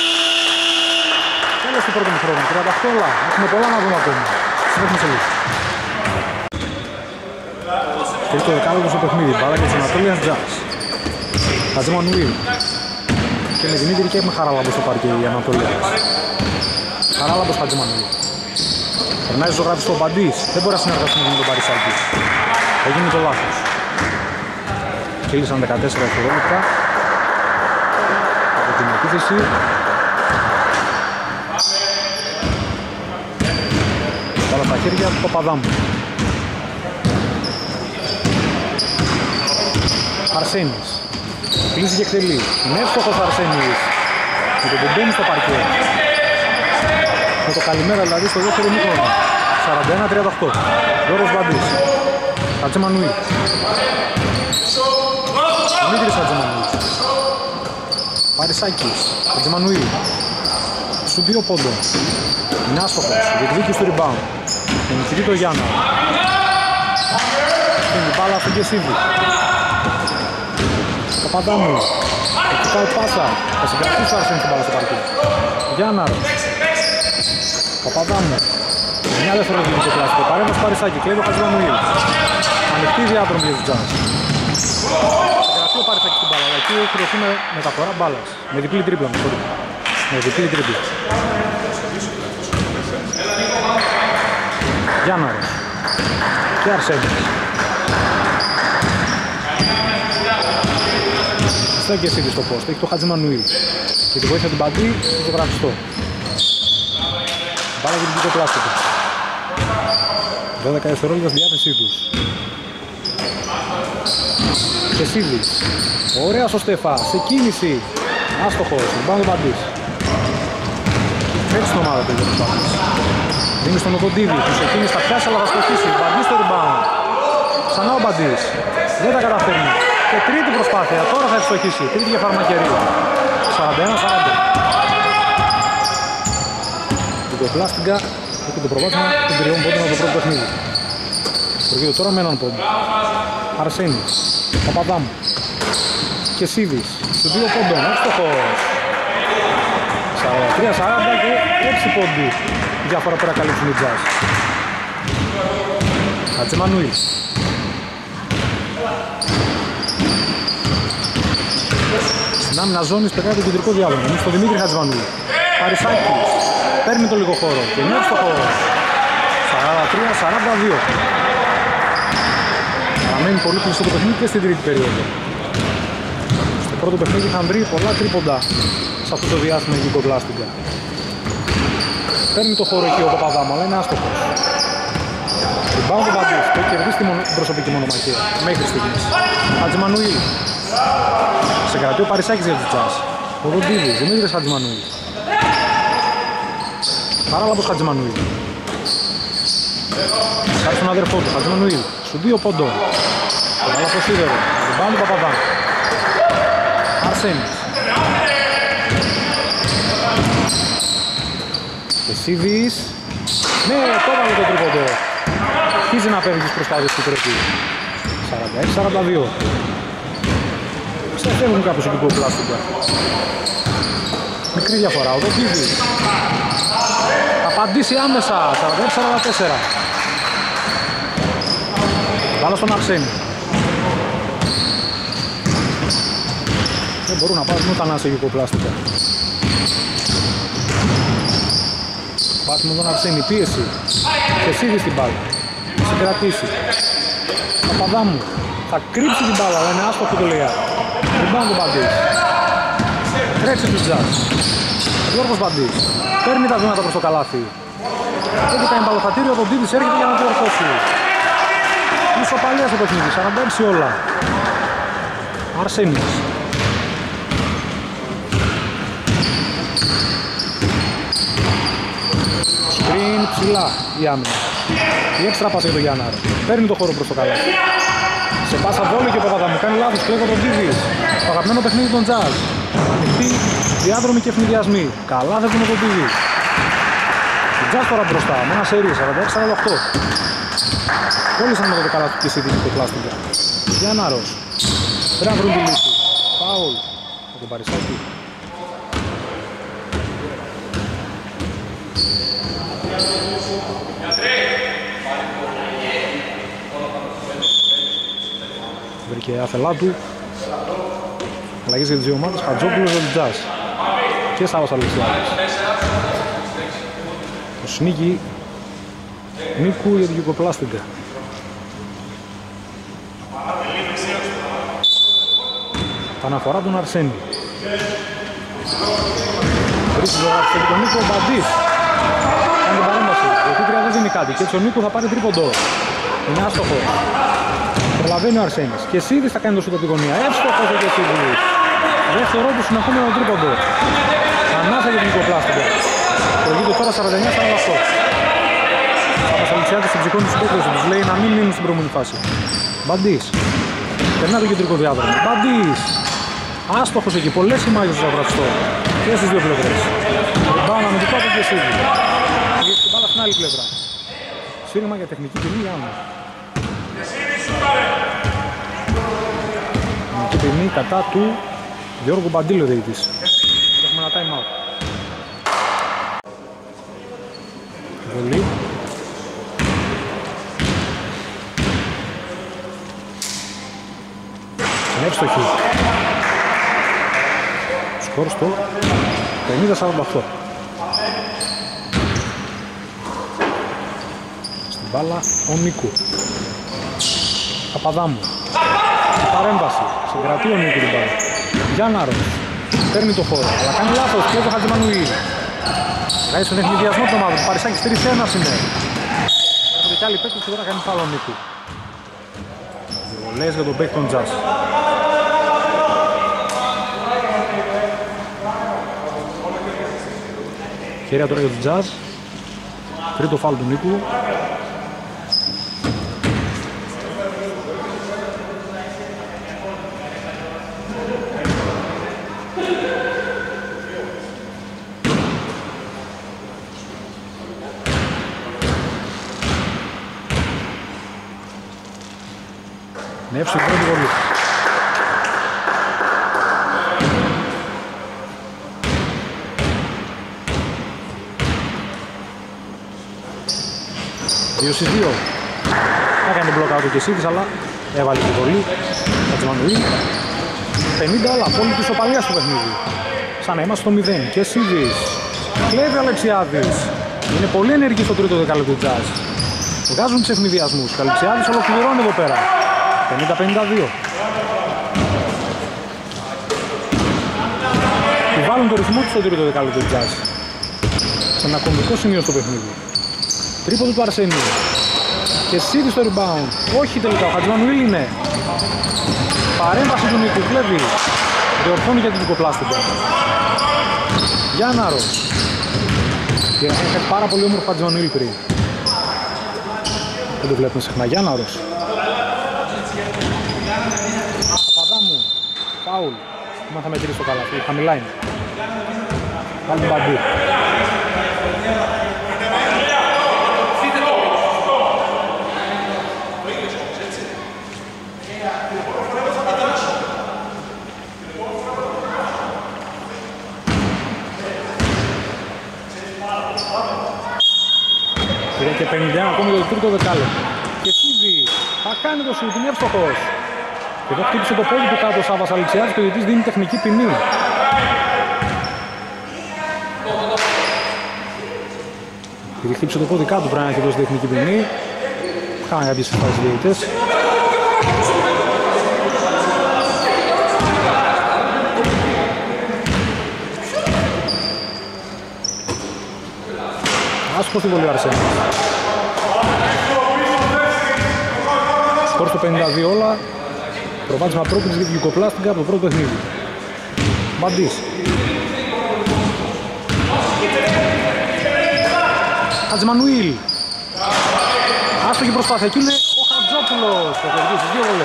Τέλος του πρώτου χρόνου. τριάντα όλα. Έχουμε πολλά να δούμε ακόμη. Συνέχουμε σε λίγο. Τρίτο δεκάλεπτο στο παιχνίδι. Μπάλα για τους Ανατολίας Τζάζ. Χατζημανουήλ. Και με Δημήτρη και έχουμε Χαράλαμπο στο παρκέ η Ανατολίας. Χαράλαμπος Χατζημανουήλ. Περνάει ζωγράφη στο Μπαντής. Δεν μπορεί να συνεργαστεί με τον Παρισάκη. Έγινε το λάθος. Κύλησαν δεκατέσσερα δευτερόλεπτα από την επίθεση. Πάρα στα χέρια του Παπαδάμου. Αρσένης. Κλείσει και εκτελεί. Είναι εύστοχος ο Αρσένης. Με τον Μπεμπένι στο παρκέ. Με το καλημέρα δηλαδή στο δεύτερο ημίχρονο. σαράντα ένα τριάντα οκτώ. Γιώργος Μπαντής. Χατζημανουήλ. Δημήτρης Χατζημανουήλ. Παρισάκης. Χατζημανουήλ. Σου δύο πόντων. Είναι άστοχος. Διεκδίκης του rebound. Ενικητή το Γιάννα. Στην μπάλα του Κεσίδη. Παπαδάμου. Εκεί πάει πάσα. Θα συγκρατήσει ο Αρσένης την μπάλα στο παρκή. Γιάνναρος. Παπαδάμου. Μια δεύτερο δίνει το κλασικό. Παρέμβαση Παρισάκη. Κλέβει ο Χατζημανουήλ. Ανοιχτή διάδρομη για τους Τζάζ. Συγκρατεί ο Παρισάκη στην μπάλα. Αλλά εκεί έχει δοθεί με μεταφορά μπάλας. Με διπλή τρίπλα. Με διπλή τρίπλα. Γιάνναρος. Και Αρσένης. Πατσά και εσύ στο post. Έχει το Χατζημανουήλ. Και τη βοήθεια του Μπαντή στο ζωγραφιστό. Μπάλα για την κυκλοπλάστικο. δώδεκα δευτερόλεπτα στη διάθεσή τους. Κεσίδης. Ωραία στο Στεφά. Σε κίνηση. Άστοχος. Πάνω το Μπαντής. Έτσι την ομάδα του για τους Μπαντής. Δίνει στον Οδοντίδη. Του σε κίνηση θα πιάσει αλλά θα στοχίσει. Μπαντής στο rebound. Ξανά ο Μπαντής. Δεν τα καταφέρνει. Και τρίτη προσπάθεια. Τώρα θα ευστοχίσει. Τρίτη για φαρμακερίου. σαράντα ένα σαράντα. Το Πλάστιγκα έχει το προβάδισμα των τριών πόντων από το πρώτο παιχνίδι. Προηγείται τώρα με έναν πόντο. Αρσένης, Παπαδάμου, Κεσίδης, του δύο πόντων, εύστοχος. σαράντα τρία σαράντα και έξι πόντοι. Διάφορα πέρα καλύψουν οι Jazz. Χατζημανουήλ. Στην άμυνα ζώνης πετάει το κεντρικό διάδρομο. Είναι στο Δημήτρη Χατζημανουήλ. Παρισάκης. Παίρνει το λίγο χώρο και είναι εύστοχος. σαράντα τρία σαράντα δύο. Παραμένει πολύ κλειστό το παιχνίδι και στην τρίτη περίοδο. Στο πρώτο παιχνίδι είχαν βρει πολλά τρίποντα σε αυτό το διάστημα η Γιουγκοσλαβία. Παίρνει το χώρο εκεί ο Παπαδάμου, αλλά είναι άστοχος. Την πάνω του Μπαντής, το έχει κερδίσει την προσωπική μονομαχία μέχρι στιγμής. Χατζημανουήλ. Σε κρατεί ο Παρισάκης για τους Jazz. Ο Ροντίδης, Δημήτρης Χατζημανουήλ. Παράλαβος Χατζημανουήλ. Κάνει στον αδερφό του, Χατζημανουήλ. Σου δύο πόντων. Το βάλα στο σίδερο. Την πάνω του Παπαδά. Αρσένης. Και Σίδης. Ναι, το βάλε το τρίποντο. Αρχίζει να παίρνει τις προσπάθειες του τρέχει. σαράντα έξι σαράντα δύο. Ξεφεύγουν κάποιος εκεί που πλάστικα. Μικρή διαφορά, ο Δοκίδης. Θα απαντήσει άμεσα, σαράντα έξι σαράντα τέσσερα. Βάλω στον Αρσένη. Δεν μπορούν να πάρουν ούτε να σε γυκοπλάστικα. Πάτημα τον Αρσένη, πίεση. Και σίδει στην μπάλα. Θα συγκρατήσει. Παπαδάμου. Θα κρύψει την μπάλα, αλλά είναι άστοχο το λέει. Ριμπάουν τον Μπαντής. Τρέξει τους Jazz. Γιώργος Μπαντής. Παίρνει τα βήματα προς το καλάθι. Έχει τα εμπαλωθατήριο, ο Ντίδης έρχεται για να το ορθώσει. Ισοπαλία στο παιχνίδι, σαράντα έξι όλα. Αρσένης. Σκριν ψηλά η άμυνα. Η έξτρα πάσα για τον Γιάνναρο. Παίρνει το χώρο προς το καλάθι. Σε πάσα βόλη και ο Παπαδάμου κάνει λάθος, κλέβω τον Ντίδης. Το αγαπημένο παιχνίδι των Jazz. Ανοιχτή, διάδρομοι και ευνηδιασμοί. Καλά δεν είναι τον Ντίδης. Η Jazz τώρα μπροστά, με ένα σερί, σαράντα έξι σαράντα οκτώ. Κόλλησαν με το καλάθι και εσύ το πλάστικα. Γιάνναρος. Πρέπει να βρουν τη λύση. Φάουλ. Θα τον Παρισάκη. Βρήκε άθελά του. Αλλαγές για τις δύο ομάδες. Χατζόπουλος για τους Jazz. Και Σάββας Αλεξιάδης. Το Σνίκι Νίκου για την Γιουγκοσλαβία. Θα αναφορά τον Αρσένη. Βρίσκει το γράφει στον Νίκο ο Μπαντής. Κάνει την παρέμβαση. Ο Κούκρια δεν δίνει κάτι και έτσι ο Νίκου θα πάρει τρίποντο. Είναι άστοχο. Προλαβαίνει ο Αρσένης. Και Σίδης θα κάνει το σούτ από τη γωνία. Εύστοχος ο Σίδης. Δεύτερο του συνεχόμενο τρίποντο. Ανάσα για την Γιουγκοσλαβία. Προηγείται τώρα σαράντα εννιά σαράντα οκτώ. Ο Αλεξιάδης στην ψυχώνει τους παίκτες τους λέει να μην μείνουν στην προηγούμενη φάση. Μπαντής. Περνά το κεντρικό διάδρομο. Μπαντής. Άστοχος εκεί. Πολλές σημάδες στο γραφιστό. Και στις δύο πλευρές. Ριμπάουν αμυντικό από και Σίδη. Και την μπάλα στην άλλη πλευρά. Σύρμα για τεχνική ποινή για άμυνα. Τεχνική ποινή κατά του Γιώργου Μπαντήλου διαιτητής. Έχουμε ένα time out. Βολή. Είναι εύστοχη. Σκορ στο πενήντα σαράντα οκτώ. Στην μπάλα ο Νίκου. Παπαδάμου. Στην παρέμβαση. Συγκρατεί ο Νίκου την μπάλα. Γιάνναρος παίρνει το χώρο, αλλά κάνει λάθος, κλέβει ο Χατζημανουήλ. Βγάζει στον ευνηδιασμό του ομάδου, Παρισάκης τρία ένα είναι. Έρχονται κι άλλοι παίκτες και τώρα κάνει φάουλ ο Νίκου. Βολές για τον παίκτη των Jazz. Χέρια τώρα για τον Jazz. Τρίτο φάουλ του Νίκου. Ναι, εύσου η πρώτη βολή. δύο στις δύο. Έκανε την μπλοκάου του και Σίδης, αλλά έβαλε τη βολή. Χατζημανουήλ. πενήντα όλα, απόλυτη ισοπαλία στο παιχνίδι. Σαν να είμαστε στο μηδέν. Και Σίδης. Κλέβει ο Αλεξιάδης. Είναι πολύ ενεργή στο τρίτο δεκάλεπτο του Jazz. Βγάζουν τους ευνηδιασμούς. Ο Αλεξιάδης ολοκληρώνει εδώ πέρα. πενήντα πενήντα δύο. Του βάλουν το ρυθμό του στο τρίτο δεκάλεπτο του Jazz. Σε ένα κομβικό σημείο στο παιχνίδι. Τρίποντο του Αρσένιου. Και Σίδη στο rebound. Όχι τελικά, ο Χατζημανουήλ είναι. Παρέμβαση του Νίκου, κλέβει. Διορθώνει για την δικοπλάστηκα. Γιάνναρος. Και έκανε πάρα πολύ όμορφο Χατζημανουήλ πριν. Δεν το βλέπουμε συχνά. Γιάνναρος. Παπαδάμου. Φάουλ. Μα θα μετρήσει το καλάθι. Χαμηλά είναι. Πάλι παντού. Πήρε και πενήντα ένα ακόμη το τρίτο δεκάλεπτο. Και Σίδη θα κάνει το σουτ, είναι εύστοχος. Και εδώ χτύπησε το πόδι του κάτω ο Σάββας Αλεξιάδης και ο διαιτητής δίνει τεχνική ποινή. Επειδή χτύπησε το πόδι κάτω πρέπει να έχει δώσει τεχνική ποινή. Χάνε κάποιες συμφάσεις διαιτητές. Άσχος την βολή ο Αρσένης. Σκορ στο πενήντα δύο όλα. Προβάδισμα πρόκληση για την Γιουγκοπλάστικα από το πρώτο παιχνίδι. Μπαντής. Χατζημανουήλ. Άστοχη προσπάθεια. Εκεί είναι ο Χατζόπουλος. Θα κερδίσει δύο βολές.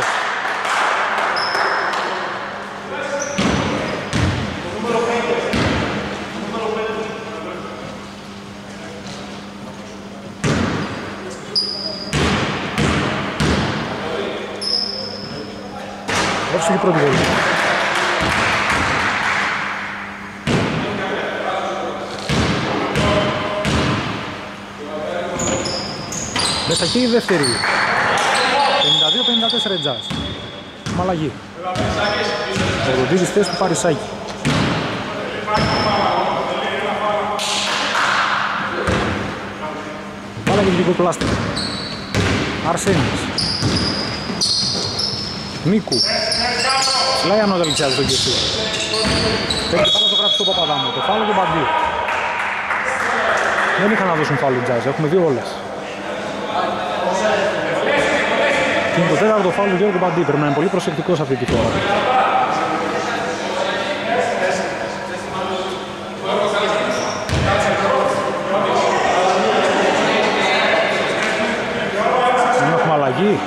Εύσου και πρώτη βολή. Μέσα εκεί η δεύτερη. πενήντα δύο πενήντα τέσσερα Jazz. Μαλαγή. Ο Ροντίζης θέση του Παρισάκη. Βάλα και δικό πλάστικο. Αρσένης. Νίκου. Σλάει ανώτα Αλεξιάδη τον Κεσί. Παίρνει πάνω το γραφιστό Παπαδάμου. Το φάουλ του Μπαντή. Δεν είχαν να δώσουν φάουλ Jazz. Έχουμε δύο όλες. Και είναι το τέταρτο φάουλ του Γιώργου Μπαντή. Πρέπει να είναι πολύ προσεκτικός αυτή τη φορά. Δεν έχουμε αλλαγή.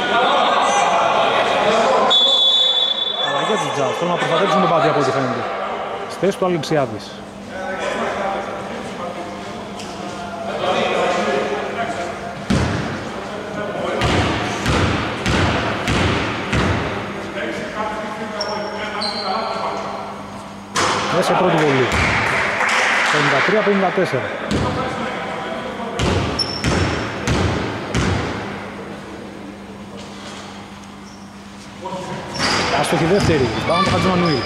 Αλλαγή του Jazz. Θέλω να προστατεύσουν τον Μπαντή από ό,τι φαίνεται. Στη θέση του Αλεξιάδης. Μέσα πρώτη βολή. πενήντα τρία πενήντα τέσσερα. Άστοχη δεύτερη. Πάμε το Χατζημανουήλ.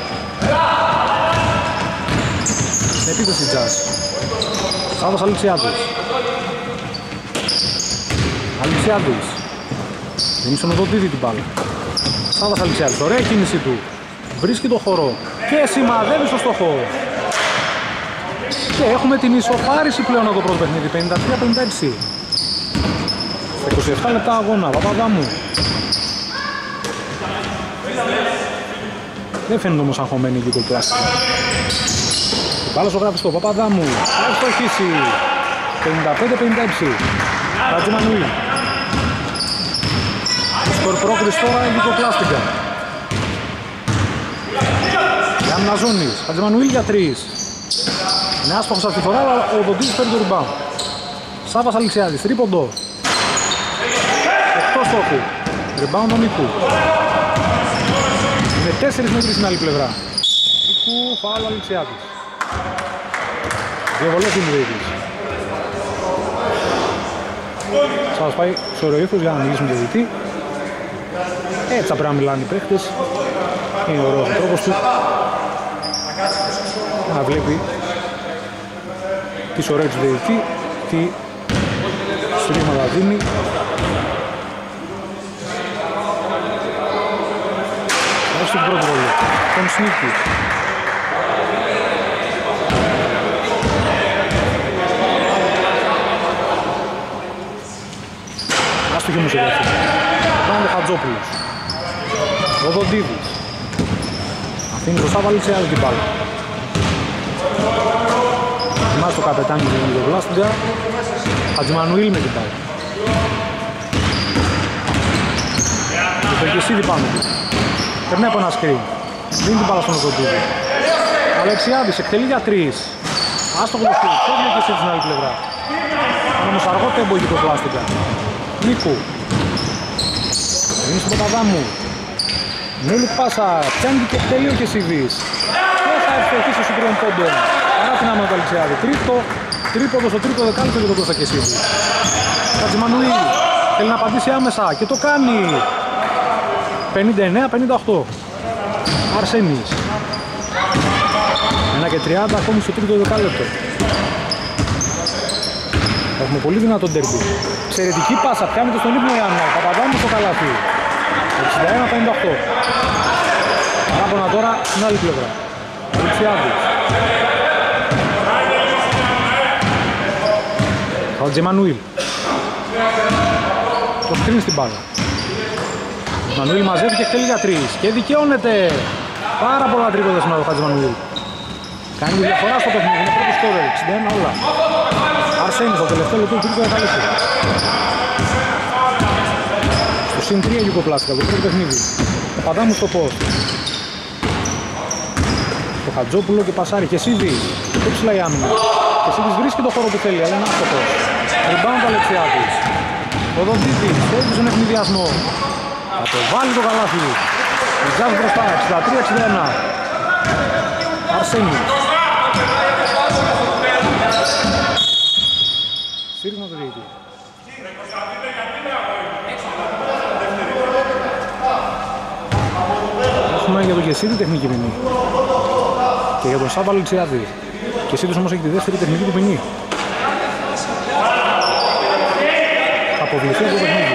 Στην επίθεση Jazz. Σάββας Αλεξιάδης. Αλεξιάδης. Δεν στον οδοτήτη την μπάλα. Σάββας Αλεξιάδης. Ωραία κίνηση του. βρίσκει το χώρο και σημαδεύει στο στόχο. Και έχουμε την ισοφάριση πλέον από το πρώτο παιχνίδι, πενήντα τρία πενήντα έξι. είκοσι επτά λεπτά αγώνα, Παπαδάμου. Δεν φαίνεται όμως αγχωμένη η Γιουγκοπλάστικα. Πάλα στο γραφιστό, Παπαδάμου. Θα ευστοχίσει. πενήντα πέντε πενήντα έξι. Χατζημανουήλ. Σκορ πρόκριση τώρα η Γιουγκοπλάστικα. Γιάννα Ζώνης. Χατζημανουήλ για τρεις. Είναι άστοχος αυτή τη φορά, αλλά ο Δοντής παίρνει το rebound. Σάββας Αλεξιάδης, τρίποντο. Εκτός στόχου. Rebound ο Νίκου. Είναι τέσσερις μέτρες στην άλλη πλευρά. Νίκου, φάουλ Αλεξιάδης. Δύο βολές είναι ίδιες. Σας πάει σε ωραίο ύφος για να μιλήσουμε με το διαιτητή. Έτσι θα πρέπει να μιλάνε οι παίχτες. Είναι ωραίος ο τρόπος του. Να βλέπει τις ωραίες του διαιτητή, τι στρίγματα δίνει. Έχει την πρώτη βολή, τον Σνίκη. Άστοχη μου σε δεύτερη. Πάμε το Χατζόπουλος. Ο Δοντίδης. Αφήνει μπροστά, βάλει σε άλλη την μπάλα. Θυμάσαι το καπετάνι του Γιουγκοπλάστικα. Χατζημανουήλ με την μπάλα. Το Γεσίδη πάνω του. Περνάει από ένα σκριν. Δίνει την μπάλα στον Οδοντίδη. Αλεξιάδης εκτελεί για τρεις. Άστοχο το σκριν. Φεύγει ο Γεσίδης στην άλλη πλευρά. Όμως αργό τέμπο η Γιουγκοπλάστικα. Νίκου. Δίνει στον Παπαδάμου. Μέλου πάσα. Πιάνει και εκτελεί ο Γεσίδης. Και θα ευστοχίσει στους τριών πόντων. Παρά την άμα του Αλεξιάδη. Τρίτο. Τρίποδο στο τρίτο δεκάλεπτο για τον Κώστα Γεσίδη. Χατζημανουήλ. Θέλει να απαντήσει άμεσα και το κάνει. πενήντα εννέα πενήντα οκτώ. Αρσένης. ένα και τριάντα ακόμη στο τρίτο δεκάλεπτο. Έχουμε πολύ δυνατό ντέρμπι. Εξαιρετική πάσα, πιάνεται στον ύπνο Ιάννα. Παπαδάμου στο καλάθι. εξήντα ένα πενήντα οκτώ. Παράπονα τώρα στην άλλη πλευρά. Αλεξιάδης. Χατζημανουήλ. Το σκριν στην μπάλα. Μανουήλ μαζεύει και εκτελεί για τρεις και δικαιώνεται. Πάρα πολλά τρίποντα σήμερα ο Χατζημανουήλ. Κάνει διαφορά στο παιχνίδι, είναι πρώτο σκόρερ, εξήντα ένα όλα. Αρσένης το τελευταίο λεπτό του τρίτου δεκαλέπτου. Στο συν τρία Γιουγκοπλάστικα, το πρώτο παιχνίδι. Παπαδάμου στο post. Το Χατζόπουλο και πασάρι και Σίδη. Το ψηλά η άμυνα. Και Σίδης βρίσκει το χώρο που θέλει, αλλά είναι άστοχος. Rebound Αλεξιάδης. Ο Δοντίδης, θέλει στον ευνηδιασμό. Θα το βάλει το καλάθι. Η Τζάζ μπροστά, εξήντα τρία εξήντα ένα. Αρσένη. Σύριγμα το διαιτή. Έχουμε για τον Γεσίδη τεχνική ποινή. Και για τον Σάββα Αλεξιάδη. Και Γεσίδης όμως έχει τη δεύτερη τεχνική του ποινή. Θα αποβληθεί από το παιχνίδι.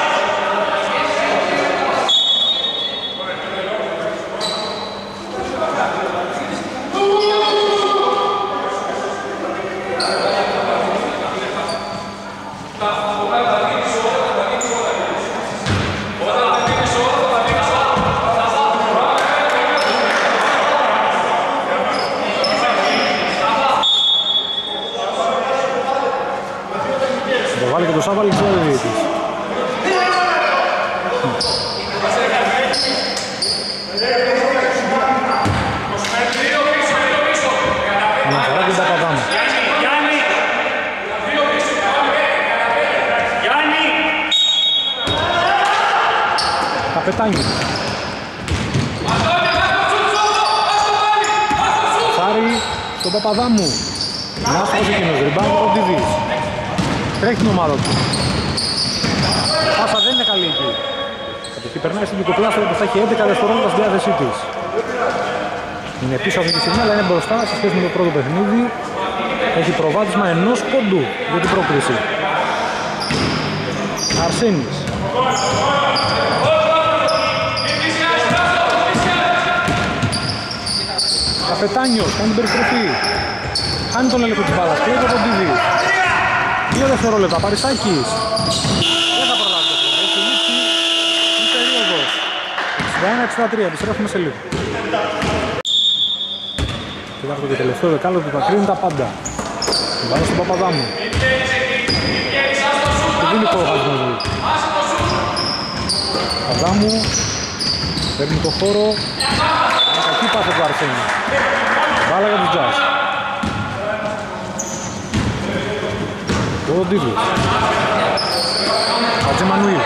Καπετάνι. Σάρι στον Παπαδάμου. Νάστος εκείνος, ριμπάουντ ο Δίδης. Τρέχει την ομάδα του. Πάσα δεν είναι καλή εκεί. Κατοχή περνάει στην Γιουγκοπλάστικα που θα έχει έντεκα δευτερόλεπτα στη διάθεσή της. Είναι πίσω αυτή τη στιγμή αλλά είναι μπροστά σε σχέση με το πρώτο παιχνίδι. Έχει προβάδισμα ενός πόντου για την πρόκριση. Αρσένης. Καπετάνιος, κάνει την περιστροφή. Κάνει τον έλεγχο της μπάλας, κλέβει τον Τίδη. Δύο δευτερόλεπτα, Παρισάκης. Δεν θα προλάβει το χρόνο, έχει λήξει η περίοδος. εξήντα ένα εξήντα τρία, επιστρέφουμε σε λίγο. Κοιτάξτε το τελευταίο δεκάλεπτο που θα κρίνει τα πάντα. Την μπάλα στον Παπαδάμου. Το δίνει το Χατζημανουήλ. Παπαδάμου. Παίρνει το χώρο. Είναι κακή πάσα του Αρσένη. Μπάλα για τους Jazz. Το Ντίβις. Χατζημανουήλ.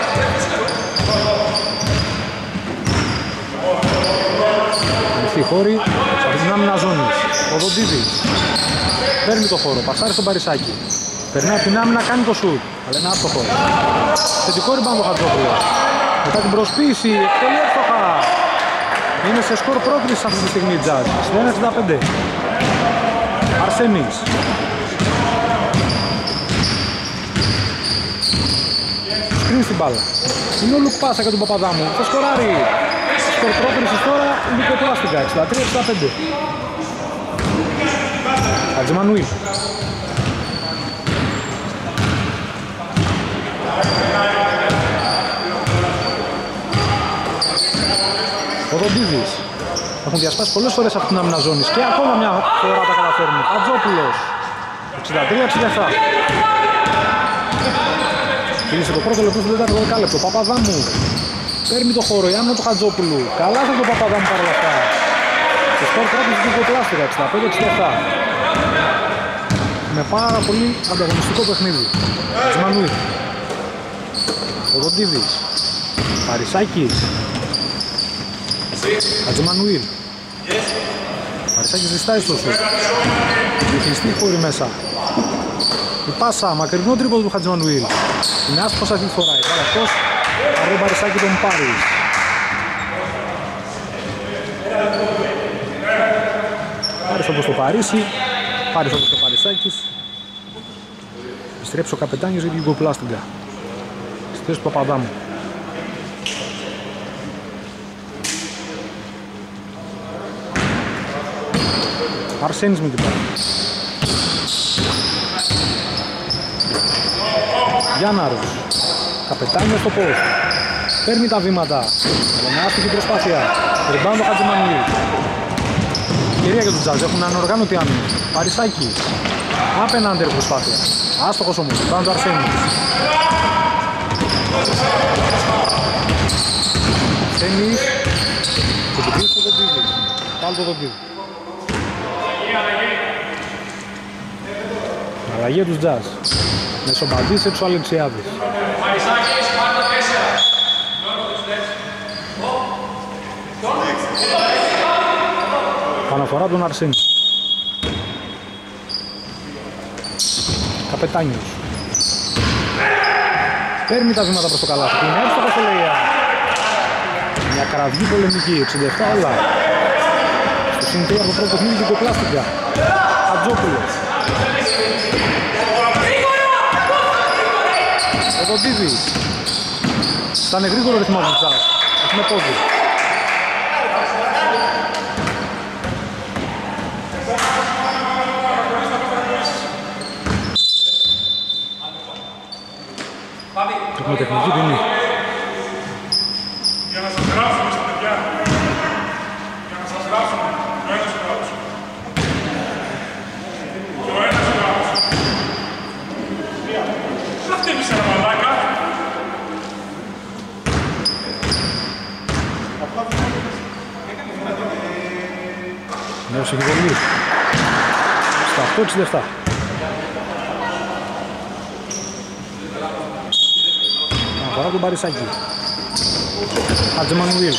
Ανοιχτή χώρη. Σε αυτή την άμυνα ζώνης. Ο Δοντίδης. Παίρνει το χώρο. Πασάρει στον Παρισάκη. Περνάει από την άμυνα, κάνει το σουτ. Αλλά είναι άστοχο. Θετικό ριμπάουντ το Χατζόπουλο. Μετά την προσποίηση. Πολύ εύστοχα. Είναι σε σκορ πρόκριση αυτή τη στιγμή Jazz. Στο ένα εξήντα πέντε. Αρσένης. Σκρίνει στην μπάλα. Είναι ο Λουκ πάσα για τον Παπαδάμου. Θα σκοράρει. Σκορ πρόκρισης τώρα είναι η Λουκοπλάστικα. εξήντα τρία εξήντα πέντε. Χατζημανουήλ. Ο Δοντίδης. Έχουν διασπάσει πολλές φορές αυτήν την άμυνα ζώνης και ακόμα μια φορά τα καταφέρνει. Χατζόπουλος. εξήντα τρία εξήντα επτά. Φίλησε το πρώτο λεπτό στο τέταρτο δεκάλεπτο. Παπαδάμου. Παίρνει το χώρο. Η άμυνα του Χατζόπουλου. Καλά θα τον Παπαδάμου παρόλα αυτά. Το σκορ κράτησε την Λουκοπλάστικα. εξήντα πέντε εξήντα επτά. Με πάρα πολύ ανταγωνιστικό παιχνίδι. Χατζημανουήλ. Ο Δοντίδης. Παρισάκης. Χατζημανουήλ. Παρισάκης ζητάει στο σουτ. Διχλιστή χώρη μέσα. Η πάσα, μακρινό τρίποδο του Χατζημανουήλ. Είναι άσπρος αυτή τη φορά. Η μπάλα αυτός. Από τον Παρισάκη τον πάρει. Πάρεις όπως το Παρίσι. Πάρεις όπως το Παρισάκης. Επιστρέψει ο καπετάνιος για την Λουκοπλάστικα. Στη θέση του Παπαδάμου. Αρσένης με την πάρα. Γιάνναρος. Καπετάνιος στο post. Παίρνει τα βήματα. Με άστοχη προσπάθεια. Ριμπάουντ ο Χατζημανουήλ. Κυρία για τους Jazz. Έχουν ανοργάνωτη άμυνα. Παρισάκη. Απέναντερ προσπάθεια. Άστοχος όμως. Ριμπάουντ ο Αρσένης. Αρσένης. Και την πίσω στο Δοντίδη. Πάλι το Δοντίδη. Αλλαγή τους Jazz. Μεσομπαντής έξω Αλεξιάδης. Παναφορά τον Αρσένη. Καπετάνιος. Παίρνει τα βήματα προς το καλάθι. Είναι εύστοχος στο Λέια. Μια κραυγή πολεμική. εξήντα επτά όλα. Στο συντήρια από το πρώτο παιχνίδι και Λουκοπλάστικα. Χατζόπουλος. Ο Δοντίδης. Στάνε γρήγορο ρυθμό του Jazz. Έχουμε πόδι. Έχουμε τεχνική ποινή. Για να σας γράψουμε στα παιδιά. Για να σας γράψουμε. Ο ένας γράψει. Ο ένας γράψει. Θα χτύπησε ένα μαλάκα. Νέος εκβολής. Στα οκτώ εξήντα επτά. Αναφορά τον Παρισάκη. Χατζημανουήλ.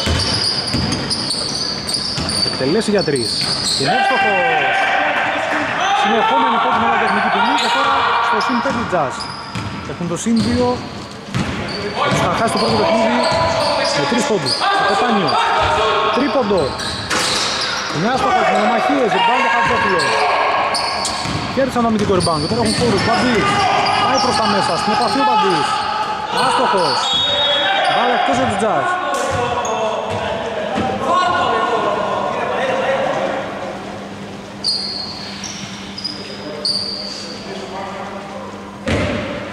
Εκτελέσει για τρεις. Είναι εύστοχος. Συνεχόμενη πόση με τεχνική ποινή και τώρα στο συν πέντε Jazz. Έχουν το συν δύο. Τους είχαν χάσει το πρώτο παιχνίδι με τρεις πόντους. Καπετάνιο. Τρίποντο. Είναι άστοχος με μαχίες. Ριμπάουντ ο Χατζόπουλος. Κέρδισαν το αμυντικό ριμπάουντ. Τώρα έχουν φόρους. Μπαντής. Πάει προς τα μέσα. Στην επαφή ο Μπαντής. Άστοχος. Μπάλα εκτός από τους Jazz.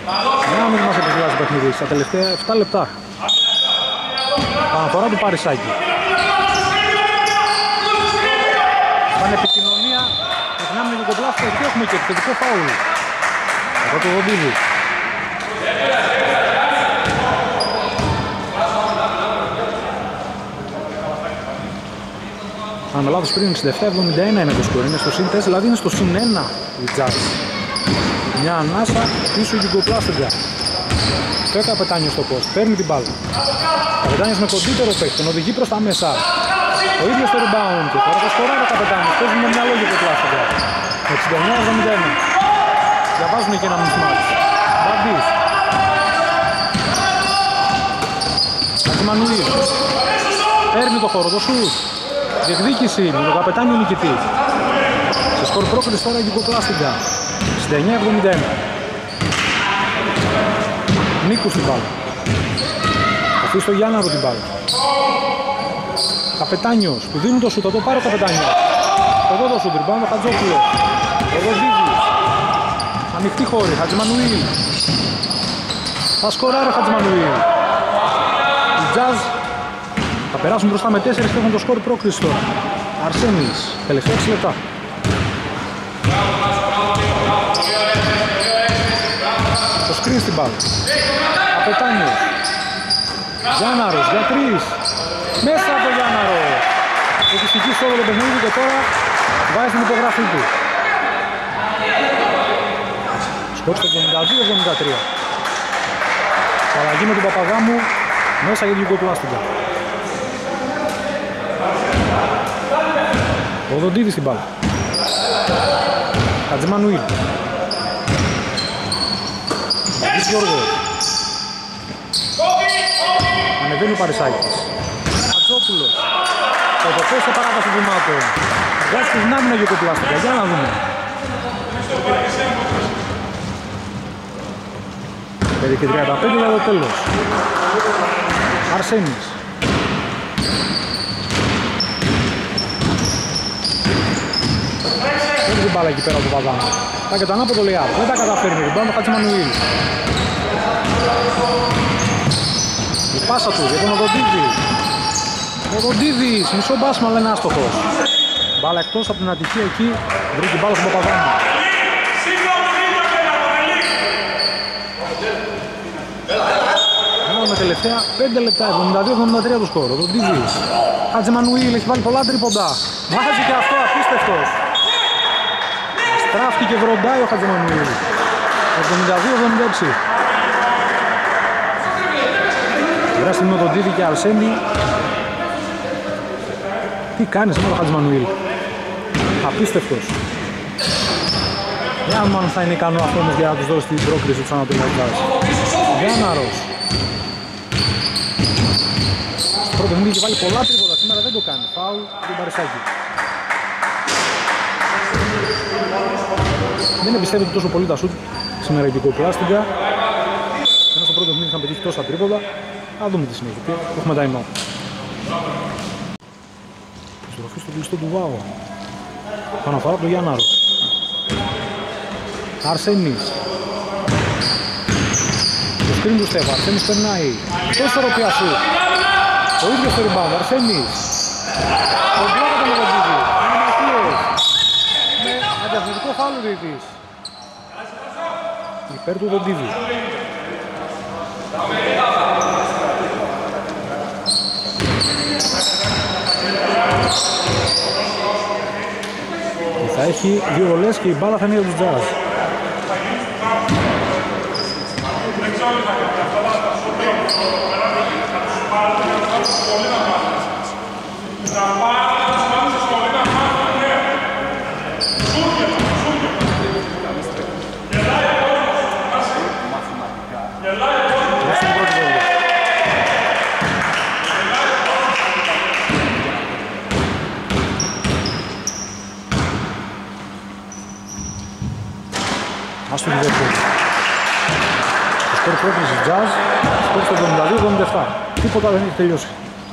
Να μην μας επιβιάζει το παιχνίδι στα τελευταία επτά λεπτά. Παναφορά του Παρισάκη. Σαν επικοινωνία ξεχνάμε λίγο κομπλάστο και έχουμε και επιθετικό φάουλ από το Δοντίδη. Αν με λάθος πριν εξήντα επτά εβδομήντα ένα είναι το σκορ, είναι στο συν τέσσερα, δηλαδή είναι στο συν ένα η Jazz. Μια ανάσα πίσω η Γιουγκοπλάστεγκα. Το Καπετάνιο στο post, παίρνει την μπάλα. Καπετάνιος με κοντύτερο παίκτη, τον οδηγεί προς τα μέσα. Ο ίδιος το rebound και τώρα το σκοράρει ο Καπετάνιος, παίζει με μυαλό Γιουγκοπλάστεγκα. εξήντα εννιά εβδομήντα ένα. Διαβάζουν και ένα μισμάτς. Μπαντής. Χατζημανουήλ. Παίρνει το χώρο, το σουτ. Διεκδίκηση με τον Καπετάνιο νικητή. Σε σκορ πρόκριση τώρα η Γιουγκοπλάστεγκα. εξήντα εννιά εβδομήντα ένα. Νίκου στην μπάλα. Αφήσει στο Γιάνναρο την μπάλα. Καπετάνιος που δίνουν το σουτ, θα το πάρει ο Καπετάνιος. Εδώ το σουτ, ριμπάουντ ο Χατζόπουλος. Εδώ Δίδης. Ανοιχτή χώρη, Χατζημανουήλ. Θα σκοράρει ο Χατζημανουήλ. Οι Jazz θα περάσουν μπροστά με τέσσερις και έχουν το σκορ πρόκριση τώρα. Αρσένης, τελευταία έξι λεπτά. Το σκριν στην μπάλα. Καπετάνιος. Γιάνναρος για τρεις. Μέσα από το Γιάνναρο. Έχει στοιχήσει όλο το παιχνίδι και τώρα βάζει την υπογραφή του. Σκορ στο εβδομήντα δύο εβδομήντα τρία. Αλλαγή με τον Παπαδάμου μέσα για την Γιουγκοπλάστεγκα. Ο Δοντίδης στην μπάλα. Χατζημανουήλ. Αγής Γιώργος. Ανεβαίνει ο Παρισάκης. Χατζόπουλος. Θα υποπέσει σε παράβαση βημάτων. Βγάζει τη δυνάμει να Γιουγκοπλάστεγκα. Για να δούμε. πέντε και τριάντα πέντε για το τέλος. Αρσένης. Δεν την μπάλα εκεί πέρα από τον Παπαδάμου. Τα και τα ανάποδο λέει άρα. Δεν τα καταφέρνει. Την μπάλα του Χατζημανουήλ. Η πάσα του για τον Οδοντίδη. Ο Οδοντίδης. Μισό μπάσμα αλλά είναι άστοχος. Μπάλα εκτός από την ατυχία εκεί. Βρήκε την μπάλα στον Παπαδάμου. Με τελευταία πέντε λεπτά, εβδομήντα δύο εβδομήντα τρία το σκορ. Ο Δοντίδης. Χατζημανουήλ έχει βάλει πολλά τρίποντα. Βάζει και αυτό απίστευτος. Στράφτηκε και βροντάει ο Χατζημανουήλ. εβδομήντα δύο εβδομήντα έξι. Βράστη με τον Δοντίδη και Αρσένη. Τι κάνεις με τον Χατζημανουήλ. Απίστευτος. Για να θα είναι ικανό αυτό όμως για να τους δώσει την πρόκριση του Ανατολικάς. Γιάνναρος. Στο πρώτο μήνυμα είχε βάλει πολλά τρίποτα, σήμερα δεν το κάνει. Φάουλ του Παρισάκη. Δεν εμπιστεύεται τόσο πολύ τα σουτ σήμερα η Γιουγκοπλάστεγκα. Ενώ στο πρώτο μήνυμα είχαν πετύχει τόσα τρίποτα. Θα δούμε τι συνέχεια. Έχουμε time out. Στροφή στο κλειστό του Βάου. Παναφορά από τον Γιάνναρο. Αρσένης. Το σκριν του Στέφα. Αρσένης περνάει. Τέσσερο πιασού. Ο ίδιος το rebound, Αρσένης. Ο μπλόκα τον Λογοντίδη. Είναι μαχλός. Με αντιαθλητικό φάουλ ο διαιτητής. Υπέρ του Λογοντίδη. Θα έχει δύο βολές και η μπάλα θα είναι για τους Jazz. Άστο τη δεύτερη. Το σκορ πρόκλησης Jazz, σκορ στο εβδομήντα δύο εβδομήντα επτά. Τίποτα δεν έχει τελειώσει.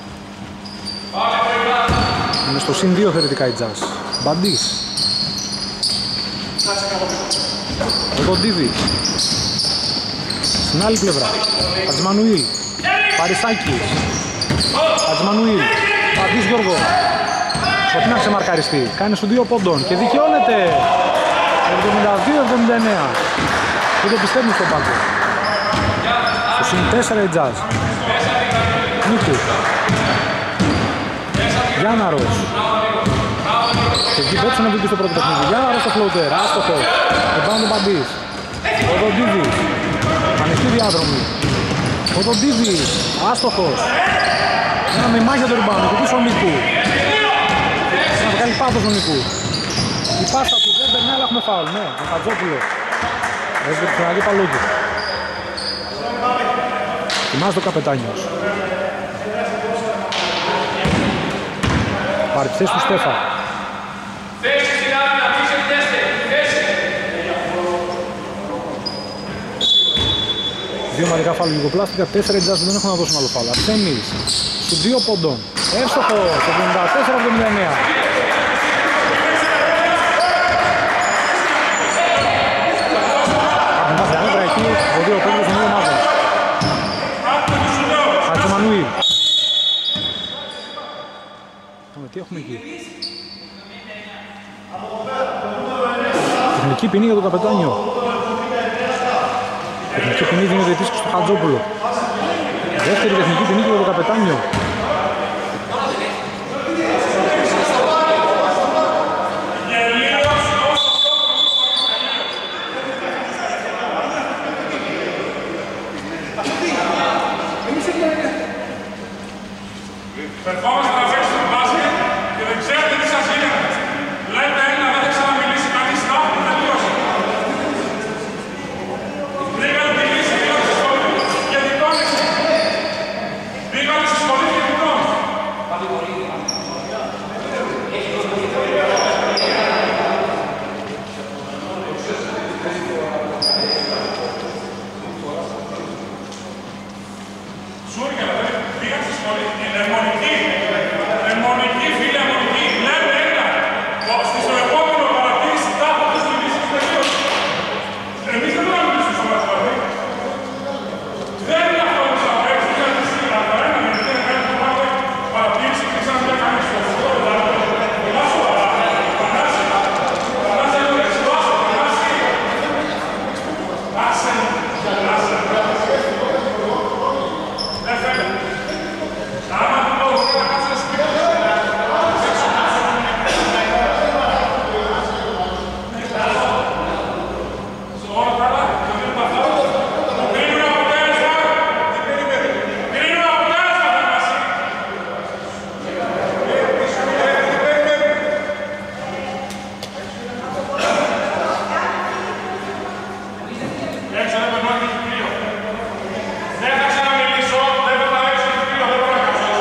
Είναι στο συν δύο θεωρητικά η Jazz. Μπαντής. Ο Δοντίδης. Στην άλλη πλευρά. Χατζημανουήλ. Παρισάκης. Χατζημανουήλ. Παντής Γιώργος. Προτείνει να ξεμαρκαριστεί. Κάνει σου δύο πόντων και δικαιώνεται. εβδομήντα δύο εβδομήντα εννέα. Δεν το πιστεύουν στον πάγκο. Στο συν τέσσερα η Jazz. Νίκου. Γιάνναρος. Και εκεί πέτσουν να βγει στο πρώτο παιχνίδι. Γιάνναρος στο φλούτερ. Άστοχος. Εμπάνω τον Παντής. Ο Δοντίδης. Ανοιχτή διάδρομη. Ο Δοντίδης. Άστοχος. Ένα με μάχια του ριμπάνου. Και πίσω ο Νίκου. Να βγάλει πάθος ο Νίκου. Η πάσα του δεν περνάει, αλλά έχουμε φάουλ. Ναι, τον Χατζόπουλο. Έσβερε τον αντίπαλό του. Θυμάσαι το καπετάνιος. Πάρει τη θέση του Στέφα. Δύο μαλλικά φάουλ λιγοπλάστικα, τέσσερα η Jazz δεν έχουν να δώσουν άλλο φάουλ. Αρσένης, σου δύο πόντων. Εύστοχος, εβδομήντα τέσσερα εβδομήντα εννέα. Ο δύο πέντες των δύο ομάδων. Χατζημανουήλ. Τι έχουμε εκεί. Τεχνική ποινή για τον καπετάνιο. Τεχνική ποινή δίνεται επίσης στο Χατζόπουλο. Δεύτερη τεχνική ποινή για τον καπετάνιο. Περνόμαστε να παίξουμε το μπάσκετ και δεν ξέρετε τι σας γίνεται. Λέτε ένα, δεν θα ξαναμιλήσει κανείς, να έχουμε τελειώσει. Πήγανε τη λύση, πήγανε στη σχολή και δικόνεσαι. Πήγανε στη σχολή και δικόνεσαι. Σούργελα, πήγανε στη σχολή. Είναι αιμονική. Αιμονική, φίλε, αιμονική. Λέμε ένα. Στο επόμενο παρατήρηση τάπα δεν στη λύση της τελείωσης. Εμείς δεν θέλουμε να μιλήσουμε στο μαθηματικό. Δεν είναι αυτό που θα πρέπει. Δεν είναι αυτή η ένα μηδέν να κάνει το πράγμα παρατήρηση και ξανά να κάνει στο φωτό. Πολλά σοβαρά. Πανάσε. Πανάσε εδώ έξω. Πανάσε. Άσε. Άσε. Δεν φαίνεται. Άμα του πω, να κάτσω σπίτι. Όλα καλά, και δεν παθώ. Κρίνουν αποτέλεσμα. Κρίνουν αποτέλεσμα, θα μας. Έξω δεν περνώ και έχει κρύο. Δεν θα ξαναμιλήσω, δεν θα τα έξω και κρύο, δεν μπορώ να κάτσω.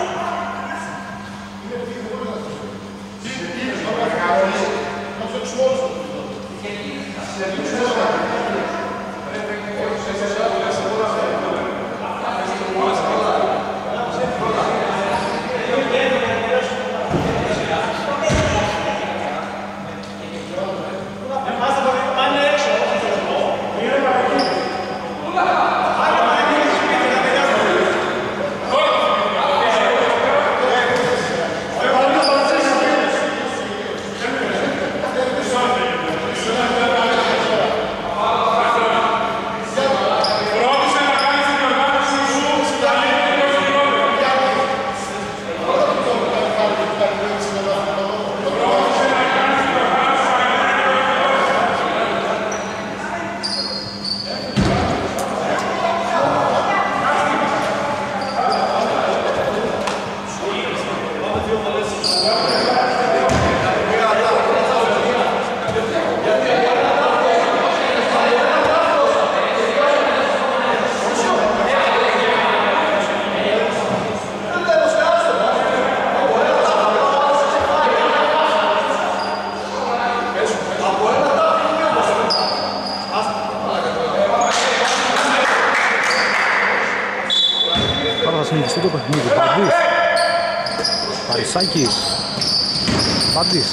συνεχιστεί το παιχνίδι. Παντής. Παρισάκης. Παντής.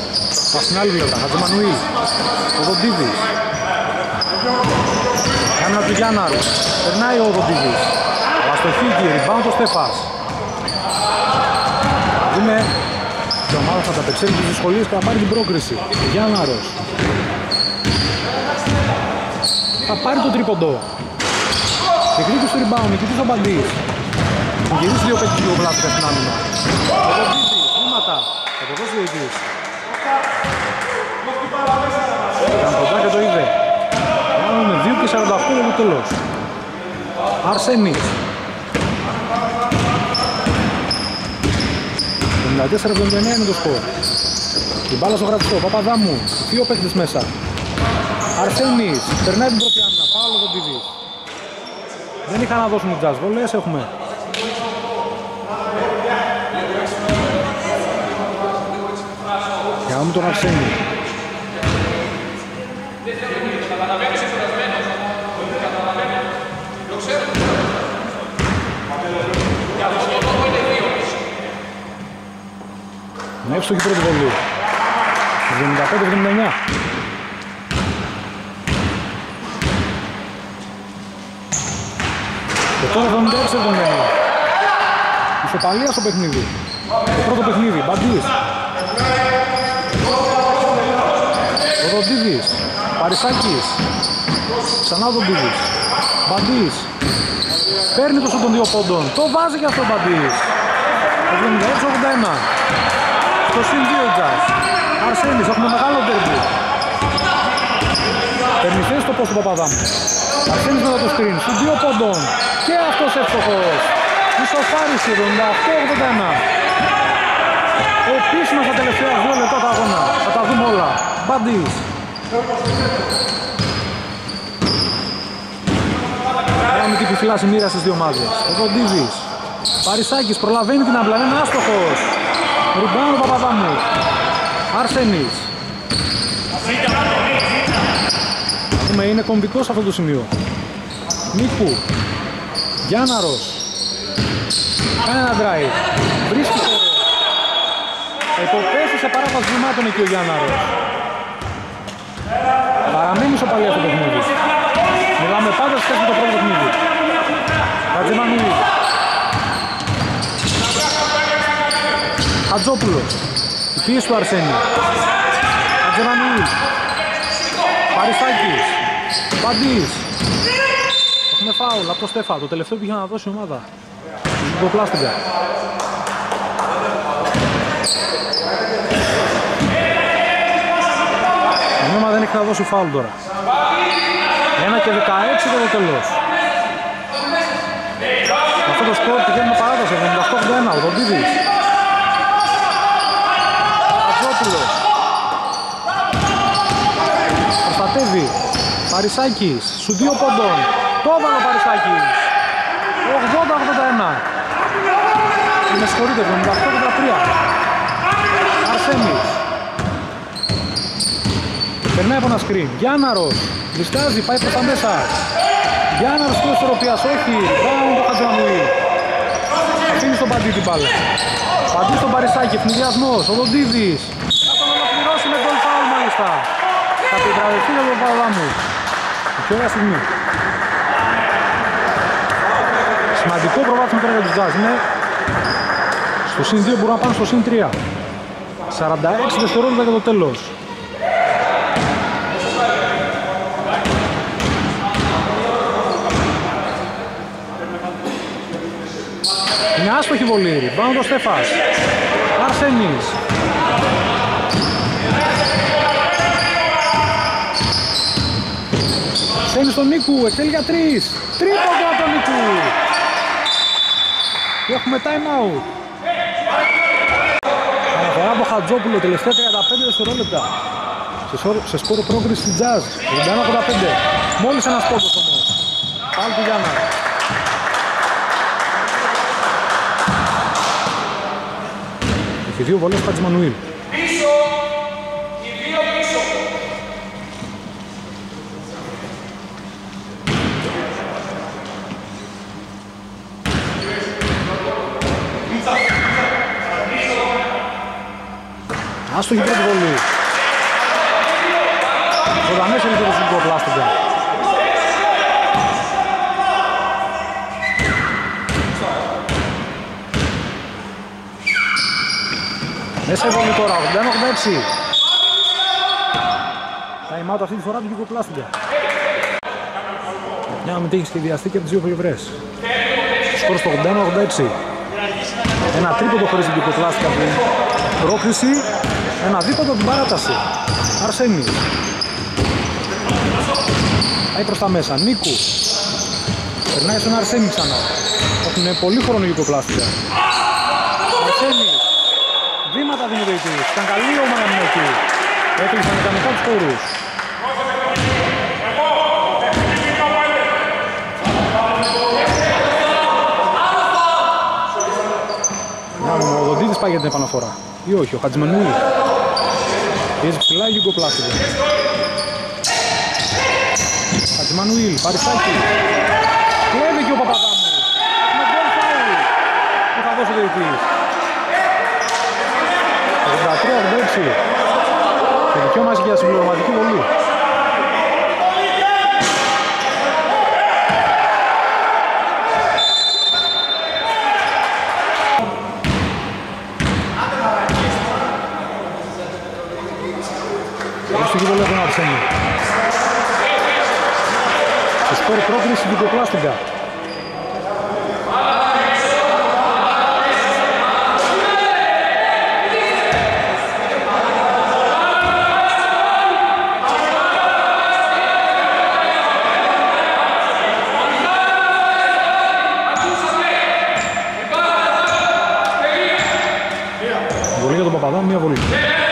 Πας στην άλλη πλευρά. Χατζημανουήλ. Ο Δοντίδης. Άμυνα του Γιάνναρου. Περνάει ο Οδοντίδης. Αλλά στο χίκι, rebound ο Στέφας. Δούμε η ομάδα θα τα πεξέλει τις δυσκολίες και θα πάρει την πρόκριση. Ο Γιάνναρος. Θα πάρει το τρίποντο. Εκρήτης του rebound, εκρήτης ο Μπαντής. Θα γυρίσει δύο παίκτες λίγο πλάσικα στην άμυνα. Ο Οδοντίδης, βήματα. Θα το δώσει ο Ιδής. Ήταν κοντά και το είδε. Κάνουμε δύο και σαράντα οκτώ για το τέλος. Αρσένης. πενήντα τέσσερα εβδομήντα εννέα είναι το σκορ. Την μπάλα στο γραφικό, Παπαδάμου. Δύο παίκτες μέσα. Αρσένης. Περνάει την πρώτη άμυνα. Φάουλ τον Τιβί. Δεν είχαν να δώσουν jazz. Βολές έχουμε. Για να δούμε τον Αρσένη. Με εύστοχη πρώτη βολή. εβδομήντα πέντε εβδομήντα εννέα. Και τώρα εβδομήντα έξι εβδομήντα εννέα. Ισοπαλία στο παιχνίδι. Το πρώτο παιχνίδι. Μπαντής. Οδοντίδης. Παρισάκης. Ξανά Οδοντίδης. Μπαντής. Παίρνει το σου των δύο πόντων. Το βάζει και αυτό ο Μπαντής. εβδομήντα έξι ογδόντα ένα. Στο συν δύο Jazz. Αρσένης, έχουμε μεγάλο ντέρμπι. Παίρνει θέση στο πόστο Παπαδάμου. Αρσένης μετά το screen. Συν δύο πόντων. Και αυτός εύστοχος. Ισοφάριση εβδομήντα οκτώ ογδόντα ένα. Επίσημα στα τελευταία δύο λεπτά τα αγώνα. Θα τα δούμε όλα. Μπαντής. Κάνουμε και τυφλά σημείρα στις δύο ομάδες. Ο Κοντίδης. Παρισάκης προλαβαίνει την αμπλά, είναι άστοχος. Ριμπάουντ Παπαδάμου. Αρσένης. Δούμε, είναι κομβικό σε αυτό το σημείο. Νίκου. Γιάνναρος. Κάνει ένα drive. Βρίσκει το... Υποπέσει σε παράβαση βημάτων εκεί ο Γιάνναρος. Παραμένει σοπαλία στο παιχνίδι. Μιλάμε πάντα σχέση με το πρώτο παιχνίδι. Χατζημανουήλ. Χατζόπουλος. Η πίεση του Αρσένη. Χατζημανουήλ. Παρισάκης. Μπαντής. Έχουμε φάουλ από το Στέφα. Το τελευταίο που είχε να δώσει η ομάδα. Το πλάστηκα. Η ομάδα δεν έχει να δώσει φάουλ τώρα. ένα και δεκαέξι το τέλος. Αυτό το σκορ πηγαίνουμε παράταση. εβδομήντα οκτώ ογδόντα ένα. Ο Δοντίδης. Ατζόπουλος. Προστατεύει. Παρισάκης. Σου δύο πόντων. Το έβαλε ο Παρισάκης. ογδόντα ογδόντα ένα. Με συγχωρείτε. εβδομήντα οκτώ ογδόντα τρία. Αρσένης. Περνάει από ένα screen. Γιάνναρος. Διστάζει, πάει προς τα μέσα. Γιάνναρος του ισορροπίας, όχι. Μπράβο το Χατζημανουήλ. Αφήνει στον Παντή την μπάλα. Παντή στον Παρισάκη, ευνηδιασμός. Ο Δοντίδης. Θα τον ολοκληρώσει με γκολ φάουλ μάλιστα. Θα την τραβηχθεί για τον Παπαδάμου. Και ωραία στιγμή. Σημαντικό προβάδισμα τώρα για τους Jazz. Είναι στο συν δύο, μπορούν να πάνε στο συν τρία. σαράντα έξι δευτερόλεπτα για το τέλος. Είναι άστοχη βολή, πάνω το Στέφας. Αρσένης. Αρσένης στον Νίκου, εκτέλει για τρεις. Τρίποντο από τον Νίκου. Και έχουμε time out. Αναφορά από Χατζόπουλο, τελευταία τριάντα πέντε δευτερόλεπτα. Σε σκόρο πρόκριση στην Jazz, ογδόντα ένα ογδόντα πέντε. Μόλις ένας πόντος όμως. Πάλι του Γιάννα. Έχει δύο βολές Χατζημανουήλ. Πίσω, οι δύο πίσω. Άστοχη πρώτη βολή. Ζωντανές είναι το ρωσικό πλάστικα. Μέσα η βολή τώρα, ογδόντα ένα ογδόντα έξι. Time out αυτή τη φορά του Γιουγκοπλάστιγκα. Μια μην τύχει σχεδιαστεί και από τις δύο πλευρές. Σκορ στο ογδόντα ένα ογδόντα έξι. Ένα τρίποντο χωρίς την Γιουγκοπλάστιγκα από την πρόκριση. Ένα δίποντο από την παράταση. Αρσένη. Πάει προς τα μέσα. Νίκου. Περνάει στον Αρσένη ξανά. Έχουν πολύ χρόνο Γιουγκοπλάστιγκα. Αρσένη. Βήματα δίνει ο διαιτητής. Ήταν καλή η ομάδα μου εκεί. Έκλεισαν ικανικά τους χώρους. Ο Δοντίδης πάει για την επαναφορά. Ή όχι, ο Χατζημανουήλ. Πιέζει ψηλά η Γιουγκοπλάστιγκα. Χατζημανουήλ, Παριστάκη. Κλέβει και ο Παπαδάμου. Με γκολ φάουλ. Που θα δώσει ο διαιτητής. ογδόντα τρία ογδόντα έξι. Και δικαίωμα για συμπληρωματική βολή. Έχει βολή από τον Αρσένη. Στο σκορ πρόκριση Γιουγκοπλάστιγκα. Βολή για τον Παπαδάμου, μία βολή.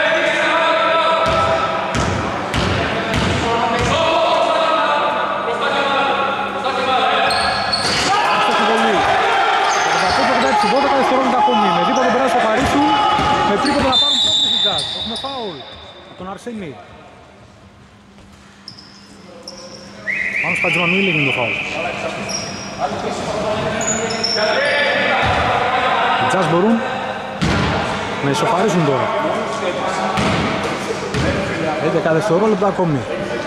δώδεκα δευτερόλεπτα ακόμη. Με δίπλα τον περάσει στο Χαρίσου. Με τρίποντο να πάρουν πρόκληση Jazz. Έχουμε φάουλ από τον Αρσένη. Πάνω στο Χατζημανουήλ έγινε το φάουλ. Οι Jazz μπορούν να ισοφαρίσουν τώρα. έντεκα δευτερόλεπτα ακόμη.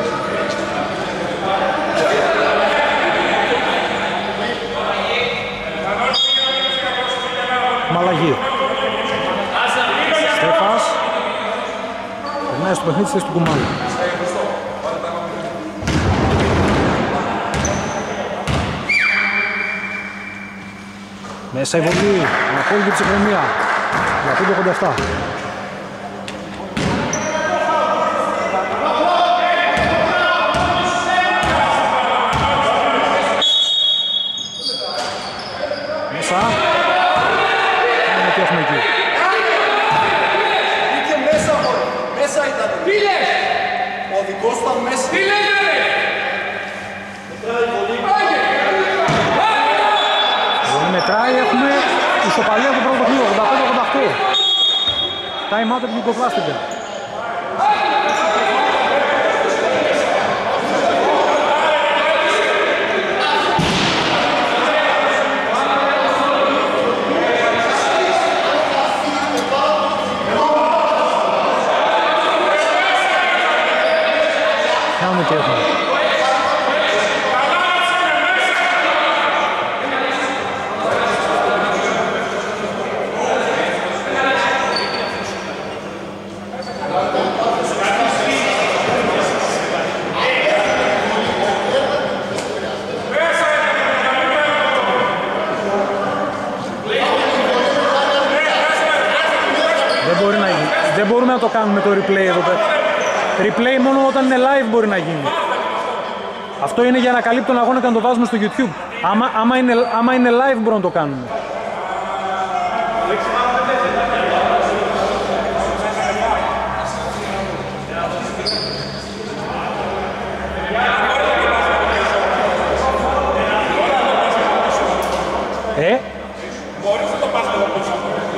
Μαλαγή. Στέφας. Περνάει στο παιχνίδι της θέσης του Κουμάλου. Μέσα η βολή. Αναπόλυτη ψυχραιμία. Για πέντε ογδόντα επτά. Μέσα. Τι έχουμε εκεί. Είχε μέσα, μωρέ. Μέσα ήταν. Τι λες. Ο δικός ήταν μέσα. Τι λες, ρε. Δεν μετράει, έχουμε ισοπαλία του πρώτου παιχνιδιού, ογδόντα πέντε ογδόντα οκτώ. Time out από την Γιουγκοπλάστιγκα. Κάνουμε και έχουμε. Δεν μπορεί να γίνει. Δεν μπορούμε να το κάνουμε το replay εδώ πέρα. Replay μόνο όταν είναι live μπορεί να γίνει. Αυτό είναι για να καλύπτει τον αγώνα και να το βάζουμε στο YouTube. Άμα, άμα, είναι, άμα είναι live μπορούμε να το κάνουμε. Ε? Μπορείς να το πας εδώ πίσω.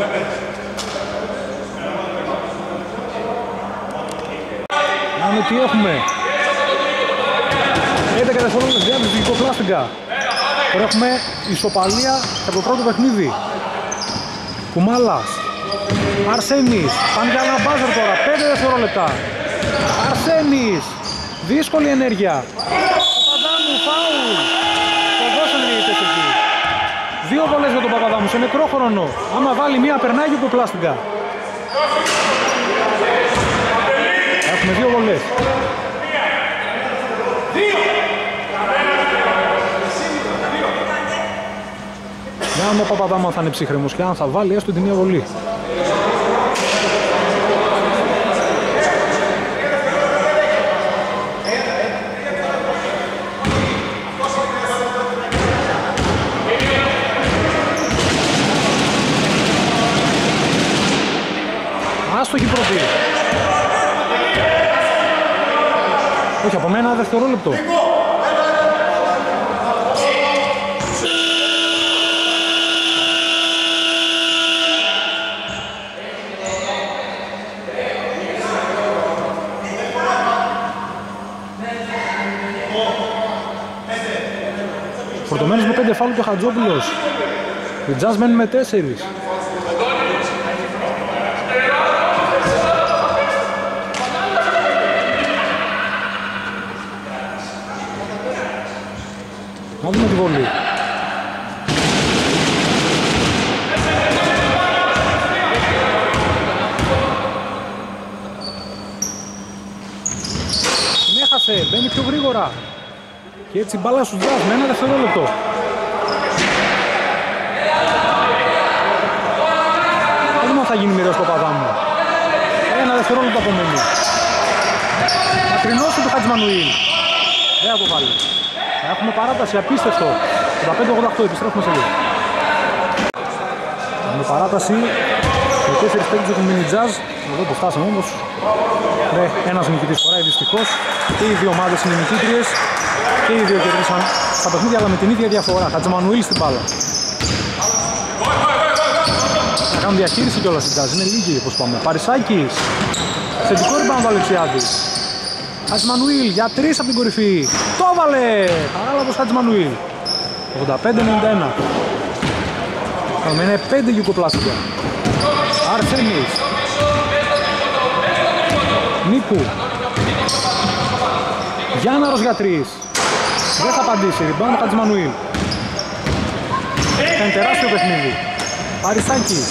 Να δούμε τι έχουμε. έντεκα δευτερόλεπτα διάρκεια του Γιουγκοπλάστιγκα. Τώρα έχουμε ισοπαλία από το πρώτο παιχνίδι. Κουμάλας. Αρσένης. Πάνε για ένα μπάζερ τώρα. πέντε δευτερόλεπτα. Αρσένης. Δύσκολη ενέργεια. Παπαδάμου. Φάουλ. Το δώσανε οι τέσσερις εκεί. Δύο βολές για τον Παπαδάμου σε νεκρό χρόνο. Άμα βάλει μία περνάει Γιουγκοπλάστιγκα. με δύο βολές. Για να δούμε ο Παπαδάμου αν θα είναι ψύχρεμος και αν θα βάλει έστω την μία βολή. Άστοχη πρώτη. Όχι, από μένα δευτερόλεπτο. Φορτωμένος με πέντε φάουλ και ο Χατζόπουλος. Οι Jazz μένουν με τέσσερις. Να δούμε τη βολή. Την έχασε, μπαίνει πιο γρήγορα. Και έτσι μπάλα στους Jazz με ένα δευτερόλεπτο. Δεν δούμε αν θα γίνει μοιραίος Παπαδάμου. Ένα δευτερόλεπτο απομένει. Μακρινός του Χατζημανουήλ. Δεν θα το βάλει. Θα έχουμε παράταση απίστευτο. ογδόντα πέντε ογδόντα οκτώ, επιστρέφουμε σε λίγο. Έχουμε παράταση. Οι τέσσερις παίκτες έχουν μείνει Jazz. Εδώ το φτάσαμε όμως. Ναι, ένας νικητής χωράει δυστυχώς. Και οι δύο ομάδες είναι νικήτριες. Και οι δύο κερδίσαν στα παιχνίδια, αλλά με την ίδια διαφορά. Χατζημανουήλ στην μπάλα. Θα κάνουν διαχείριση κιόλας στην Jazz. Είναι λίγοι όπως πάμε. Παρισάκης. Θετικό rebound ο Αλεξιάδης. Χατζημανουήλ για τρεις από την κορυφή. Το έβαλε! Παράλαβος Χατζημανουήλ. ογδόντα πέντε ενενήντα ένα. Κάνουμε είναι πέντε γιουκοπλάστικα. Αρσένης. Νίκου. Γιάνναρος για τρεις. Δεν θα απαντήσει. Rebound Χατζημανουήλ. Κάνει τεράστιο παιχνίδι. Παρισάκης.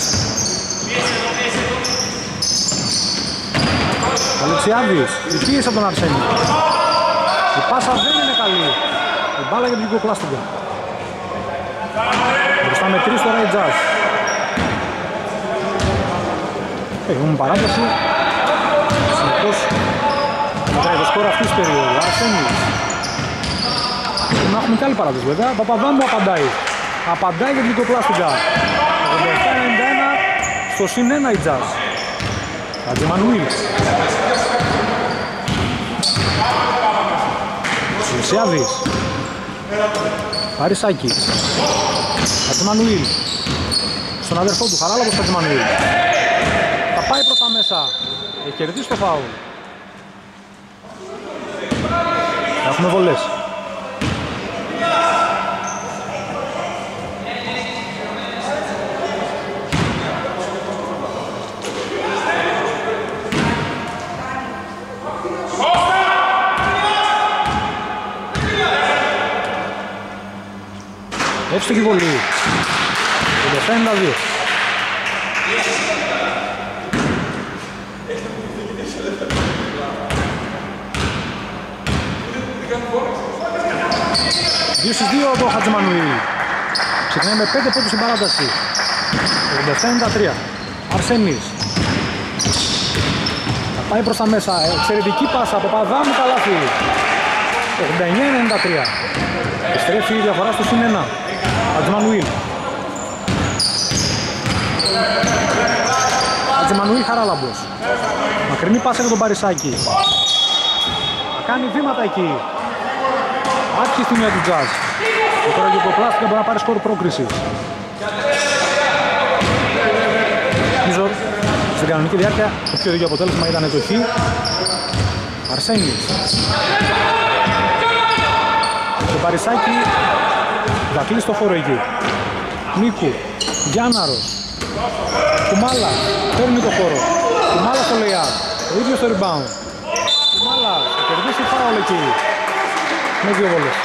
Αλεξιάδης, η πίεση από τον Αρσένη. Η πάσα δεν είναι καλή. Η μπάλα για την Γιουγκοπλάστικα. Μπροστά με τρεις τώρα η Jazz. Έχουμε παράταση. Συνεχώς μετράει το σκορ αυτής της περίοδου. Αρσένης. Να έχουμε και άλλη παράταση βέβαια. Παπαδάμου απαντάει. Απαντάει για την Γιουγκοπλάστικα. ογδόντα επτά ενενήντα ένα στο συν ένα η Jazz. Χατζημανουήλ. Αλεξιάδης. Παρισάκης. Χατζημανουήλ. Στον αδερφό του, Χαράλαμπος Χατζημανουήλ. Θα πάει προς τα μέσα. Έχει κερδίσει το φάουλ. Έχουμε βολές. Εύστοχη βολή. ογδόντα ενενήντα δύο. δύο στις δύο από Χατζημανουήλ. Ξεκινάει με πέντε πόντους στην παράταση. ογδόντα επτά ενενήντα τρία. Αρσένης. Θα πάει προς τα μέσα. Εξαιρετική πάσα από Παπαδάμου, καλάθι. ογδόντα εννιά ενενήντα τρία. Επιστρέφει η διαφορά στο συν ένα. Χατζημανουήλ. Χατζημανουήλ Χαράλαμπος. Μακρινή πάσα για τον Παρισάκη. Θα κάνει βήματα εκεί. Άρχισε η στιγμή του Jazz. Και τώρα και ο Κοπλάστικα μπορεί να πάρει σκορ πρόκριση. Νομίζω στην κανονική διάρκεια το πιο δίκαιο αποτέλεσμα ήταν το χ. Αρσένης. Το Παρισάκη θα κλείσει το χώρο εκεί. Νίκου. Γιάνναρος. Κουμάλα. Παίρνει το χώρο. Κουμάλα στο lay-up. Ο ίδιος στο rebound. Κουμάλα. Θα κερδίσει φάουλ εκεί. Με δύο βόλες.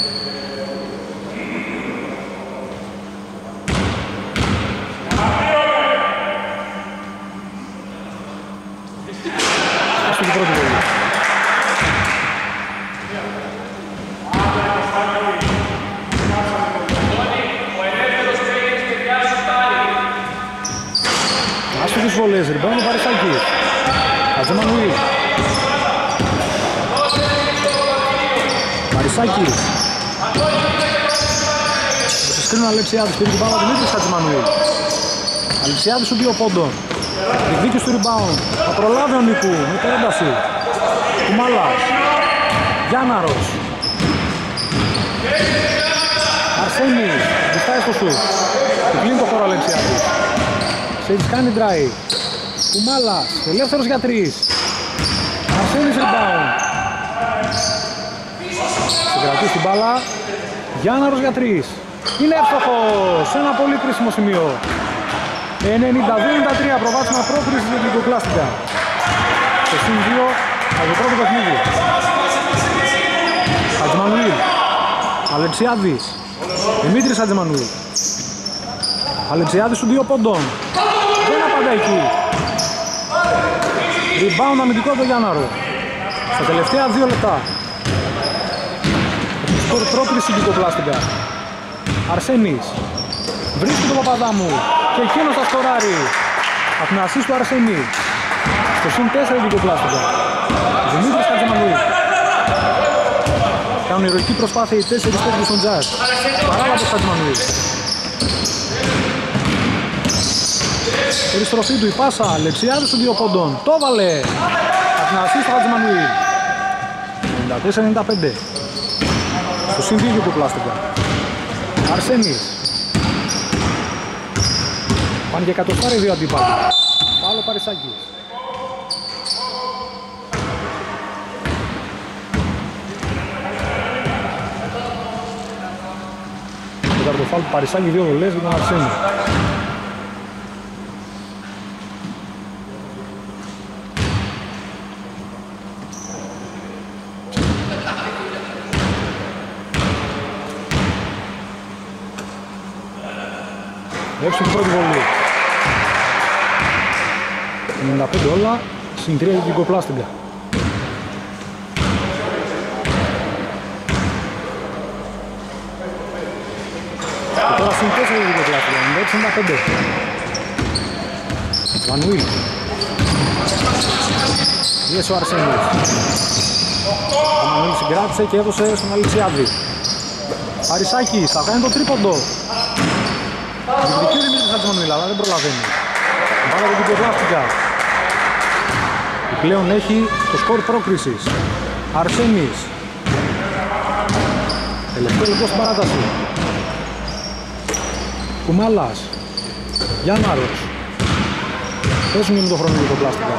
Άστο την πρώτη βολή. Άστο τις βολές, rebound ο Παρισάκης. Χατζημανουήλ. Παρισάκης. Το σκρίνο Αλεξιάδης, πήρε την μπάλα Δημήτρης Χατζημανουήλ. Αλεξιάδης σου δύο πόντων. Διεκδίκης του rebound. Θα προλάβει ο Νικού με το ένταση. Κουμάλας. Γιάνναρος. Αρσένης. Διστάει στο σουτ. Του κλείνει το χώρο Αλεξιάδης. Σέιτς κάνει drive. Κουμάλας. Ελεύθερος για τρεις. Αρσένης rebound. Συγκρατεί στην μπάλα. Γιάνναρος για τρεις. Είναι εύστοχος σε ένα πολύ κρίσιμο σημείο. ενενήντα δύο ενενήντα τρία προβάσιμα πρόκριση για την Λυκοκλάστικα. Το συν δύο από το πρώτο παιχνίδι. Χατζημανουήλ. Αλεξιάδης. Δημήτρης Χατζημανουήλ. Αλεξιάδης σου δύο πόντων. Δεν απαντά εκεί. Rebound αμυντικό από τον Γιάνναρο. Στα τελευταία δύο λεπτά. Σκορ πρόκριση στην Λυκοκλάστικα. Αρσένης. Βρίσκει τον Παπαδάμου. Και εκείνος θα σκοράρει. Από την ασίστ του Αρσένη. Στο συν τέσσερα η Λυκοκλάστικα. Δημήτρης Χατζημανουήλ. Κάνουν ηρωική προσπάθεια οι τέσσερις παίκτες στον Jazz. Παράλαβος Χατζημανουήλ. Περιστροφή του η πάσα. Αλεξιάδης του δύο πόντων. Το έβαλε. Από την ασίστ του Χατζημανουήλ. ενενήντα τέσσερα ενενήντα πέντε. Στο συν δύο η Λυκοκλάστικα. Αρσένης. Πάνε και εκατοστάρι δύο αντίπαλοι. Πάλο Παρισάκης. Το καρτοφάλ του Παρισάκη, δύο βολές για τον Αρσένη. Έξω την πρώτη βολή. ενενήντα πέντε όλα, συν τρία για την Λυκοκλάστικα. Και τώρα συν τέσσερα για την Λυκοκλάστικα, ενενήντα έξι ενενήντα πέντε. Βανουήλ. Πίεσε ο Αρσένης. Ο Μανουήλ συγκράτησε και έδωσε στον Αλεξιάδη. Παρισάκης, θα κάνει το τρίποντο. Διεκδικεί ο Δημήτρης Χατζημανουήλ, αλλά δεν προλαβαίνει. Μπάλα για την Λυκοκλάστικα. Πλέον έχει το σκορ πρόκρισης. Αρσένης. Τελευταίο λεπτό στην παράταση. Κουμάλας. Γιάνναρος. Παίζουν με το χρόνο για το Λυκοκλάστικα.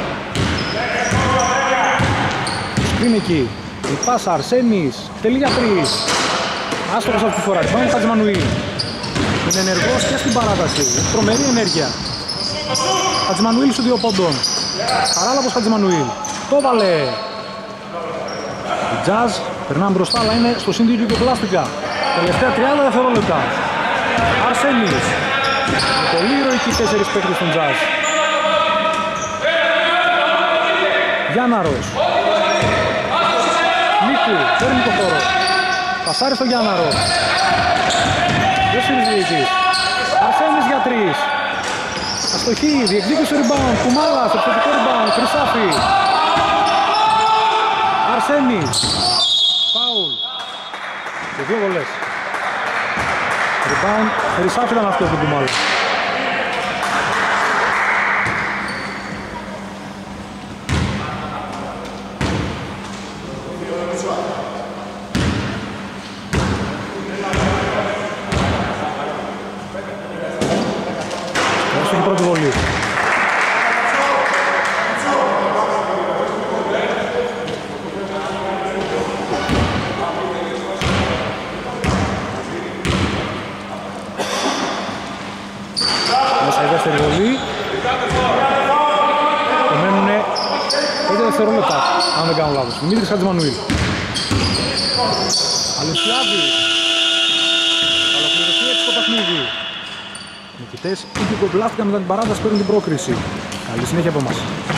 Σκριν εκεί. Η πάσα Αρσένης. Τελεία τρεις. Άστοχος αυτή τη φορά. Πάμε Χατζημανουήλ. Είναι ενεργός και στην παράταση. Τρομερή ενέργεια. Χατζημανουήλ σου δύο πόντων. Παράλαβος Χατζημανουήλ. Το βάλε. Η Jazz περνάμε μπροστά, αλλά είναι στο συν δύο Λυκοκλάστικα. Τελευταία τριάντα δευτερόλεπτα. Αρσένης. Με πολύ ηρωικοί τέσσερις παίκτες στον Jazz. Γιάνναρος. Νίκου. Παίρνει το χώρο. Πασάρει στο Γιάνναρο. Δεν συζητήσει. Αρσένης για τρεις. Αστοχή, διεκδίκησε το rebound. Κουμάλας, επιθετικό rebound. Χρυσάφι. Αρσένης. Φάουλ. Και δύο βολές. Rebound. Χρυσάφι ήταν αυτό το Κουμάλα. Πρώτη βολή. Μέσα η δεύτερη βολή. Μένουν πέντε δευτερόλεπτα, αν δεν κάνω λάθος. Δημήτρης Χατζημανουήλ. Αλεσιάδη. Θα ολοκληρωθεί έτσι το παιχνίδι. Νικητές, οι που κομπλάστηκαν μετά την παράταση παίρνουν την πρόκριση. Καλή συνέχεια από εμάς.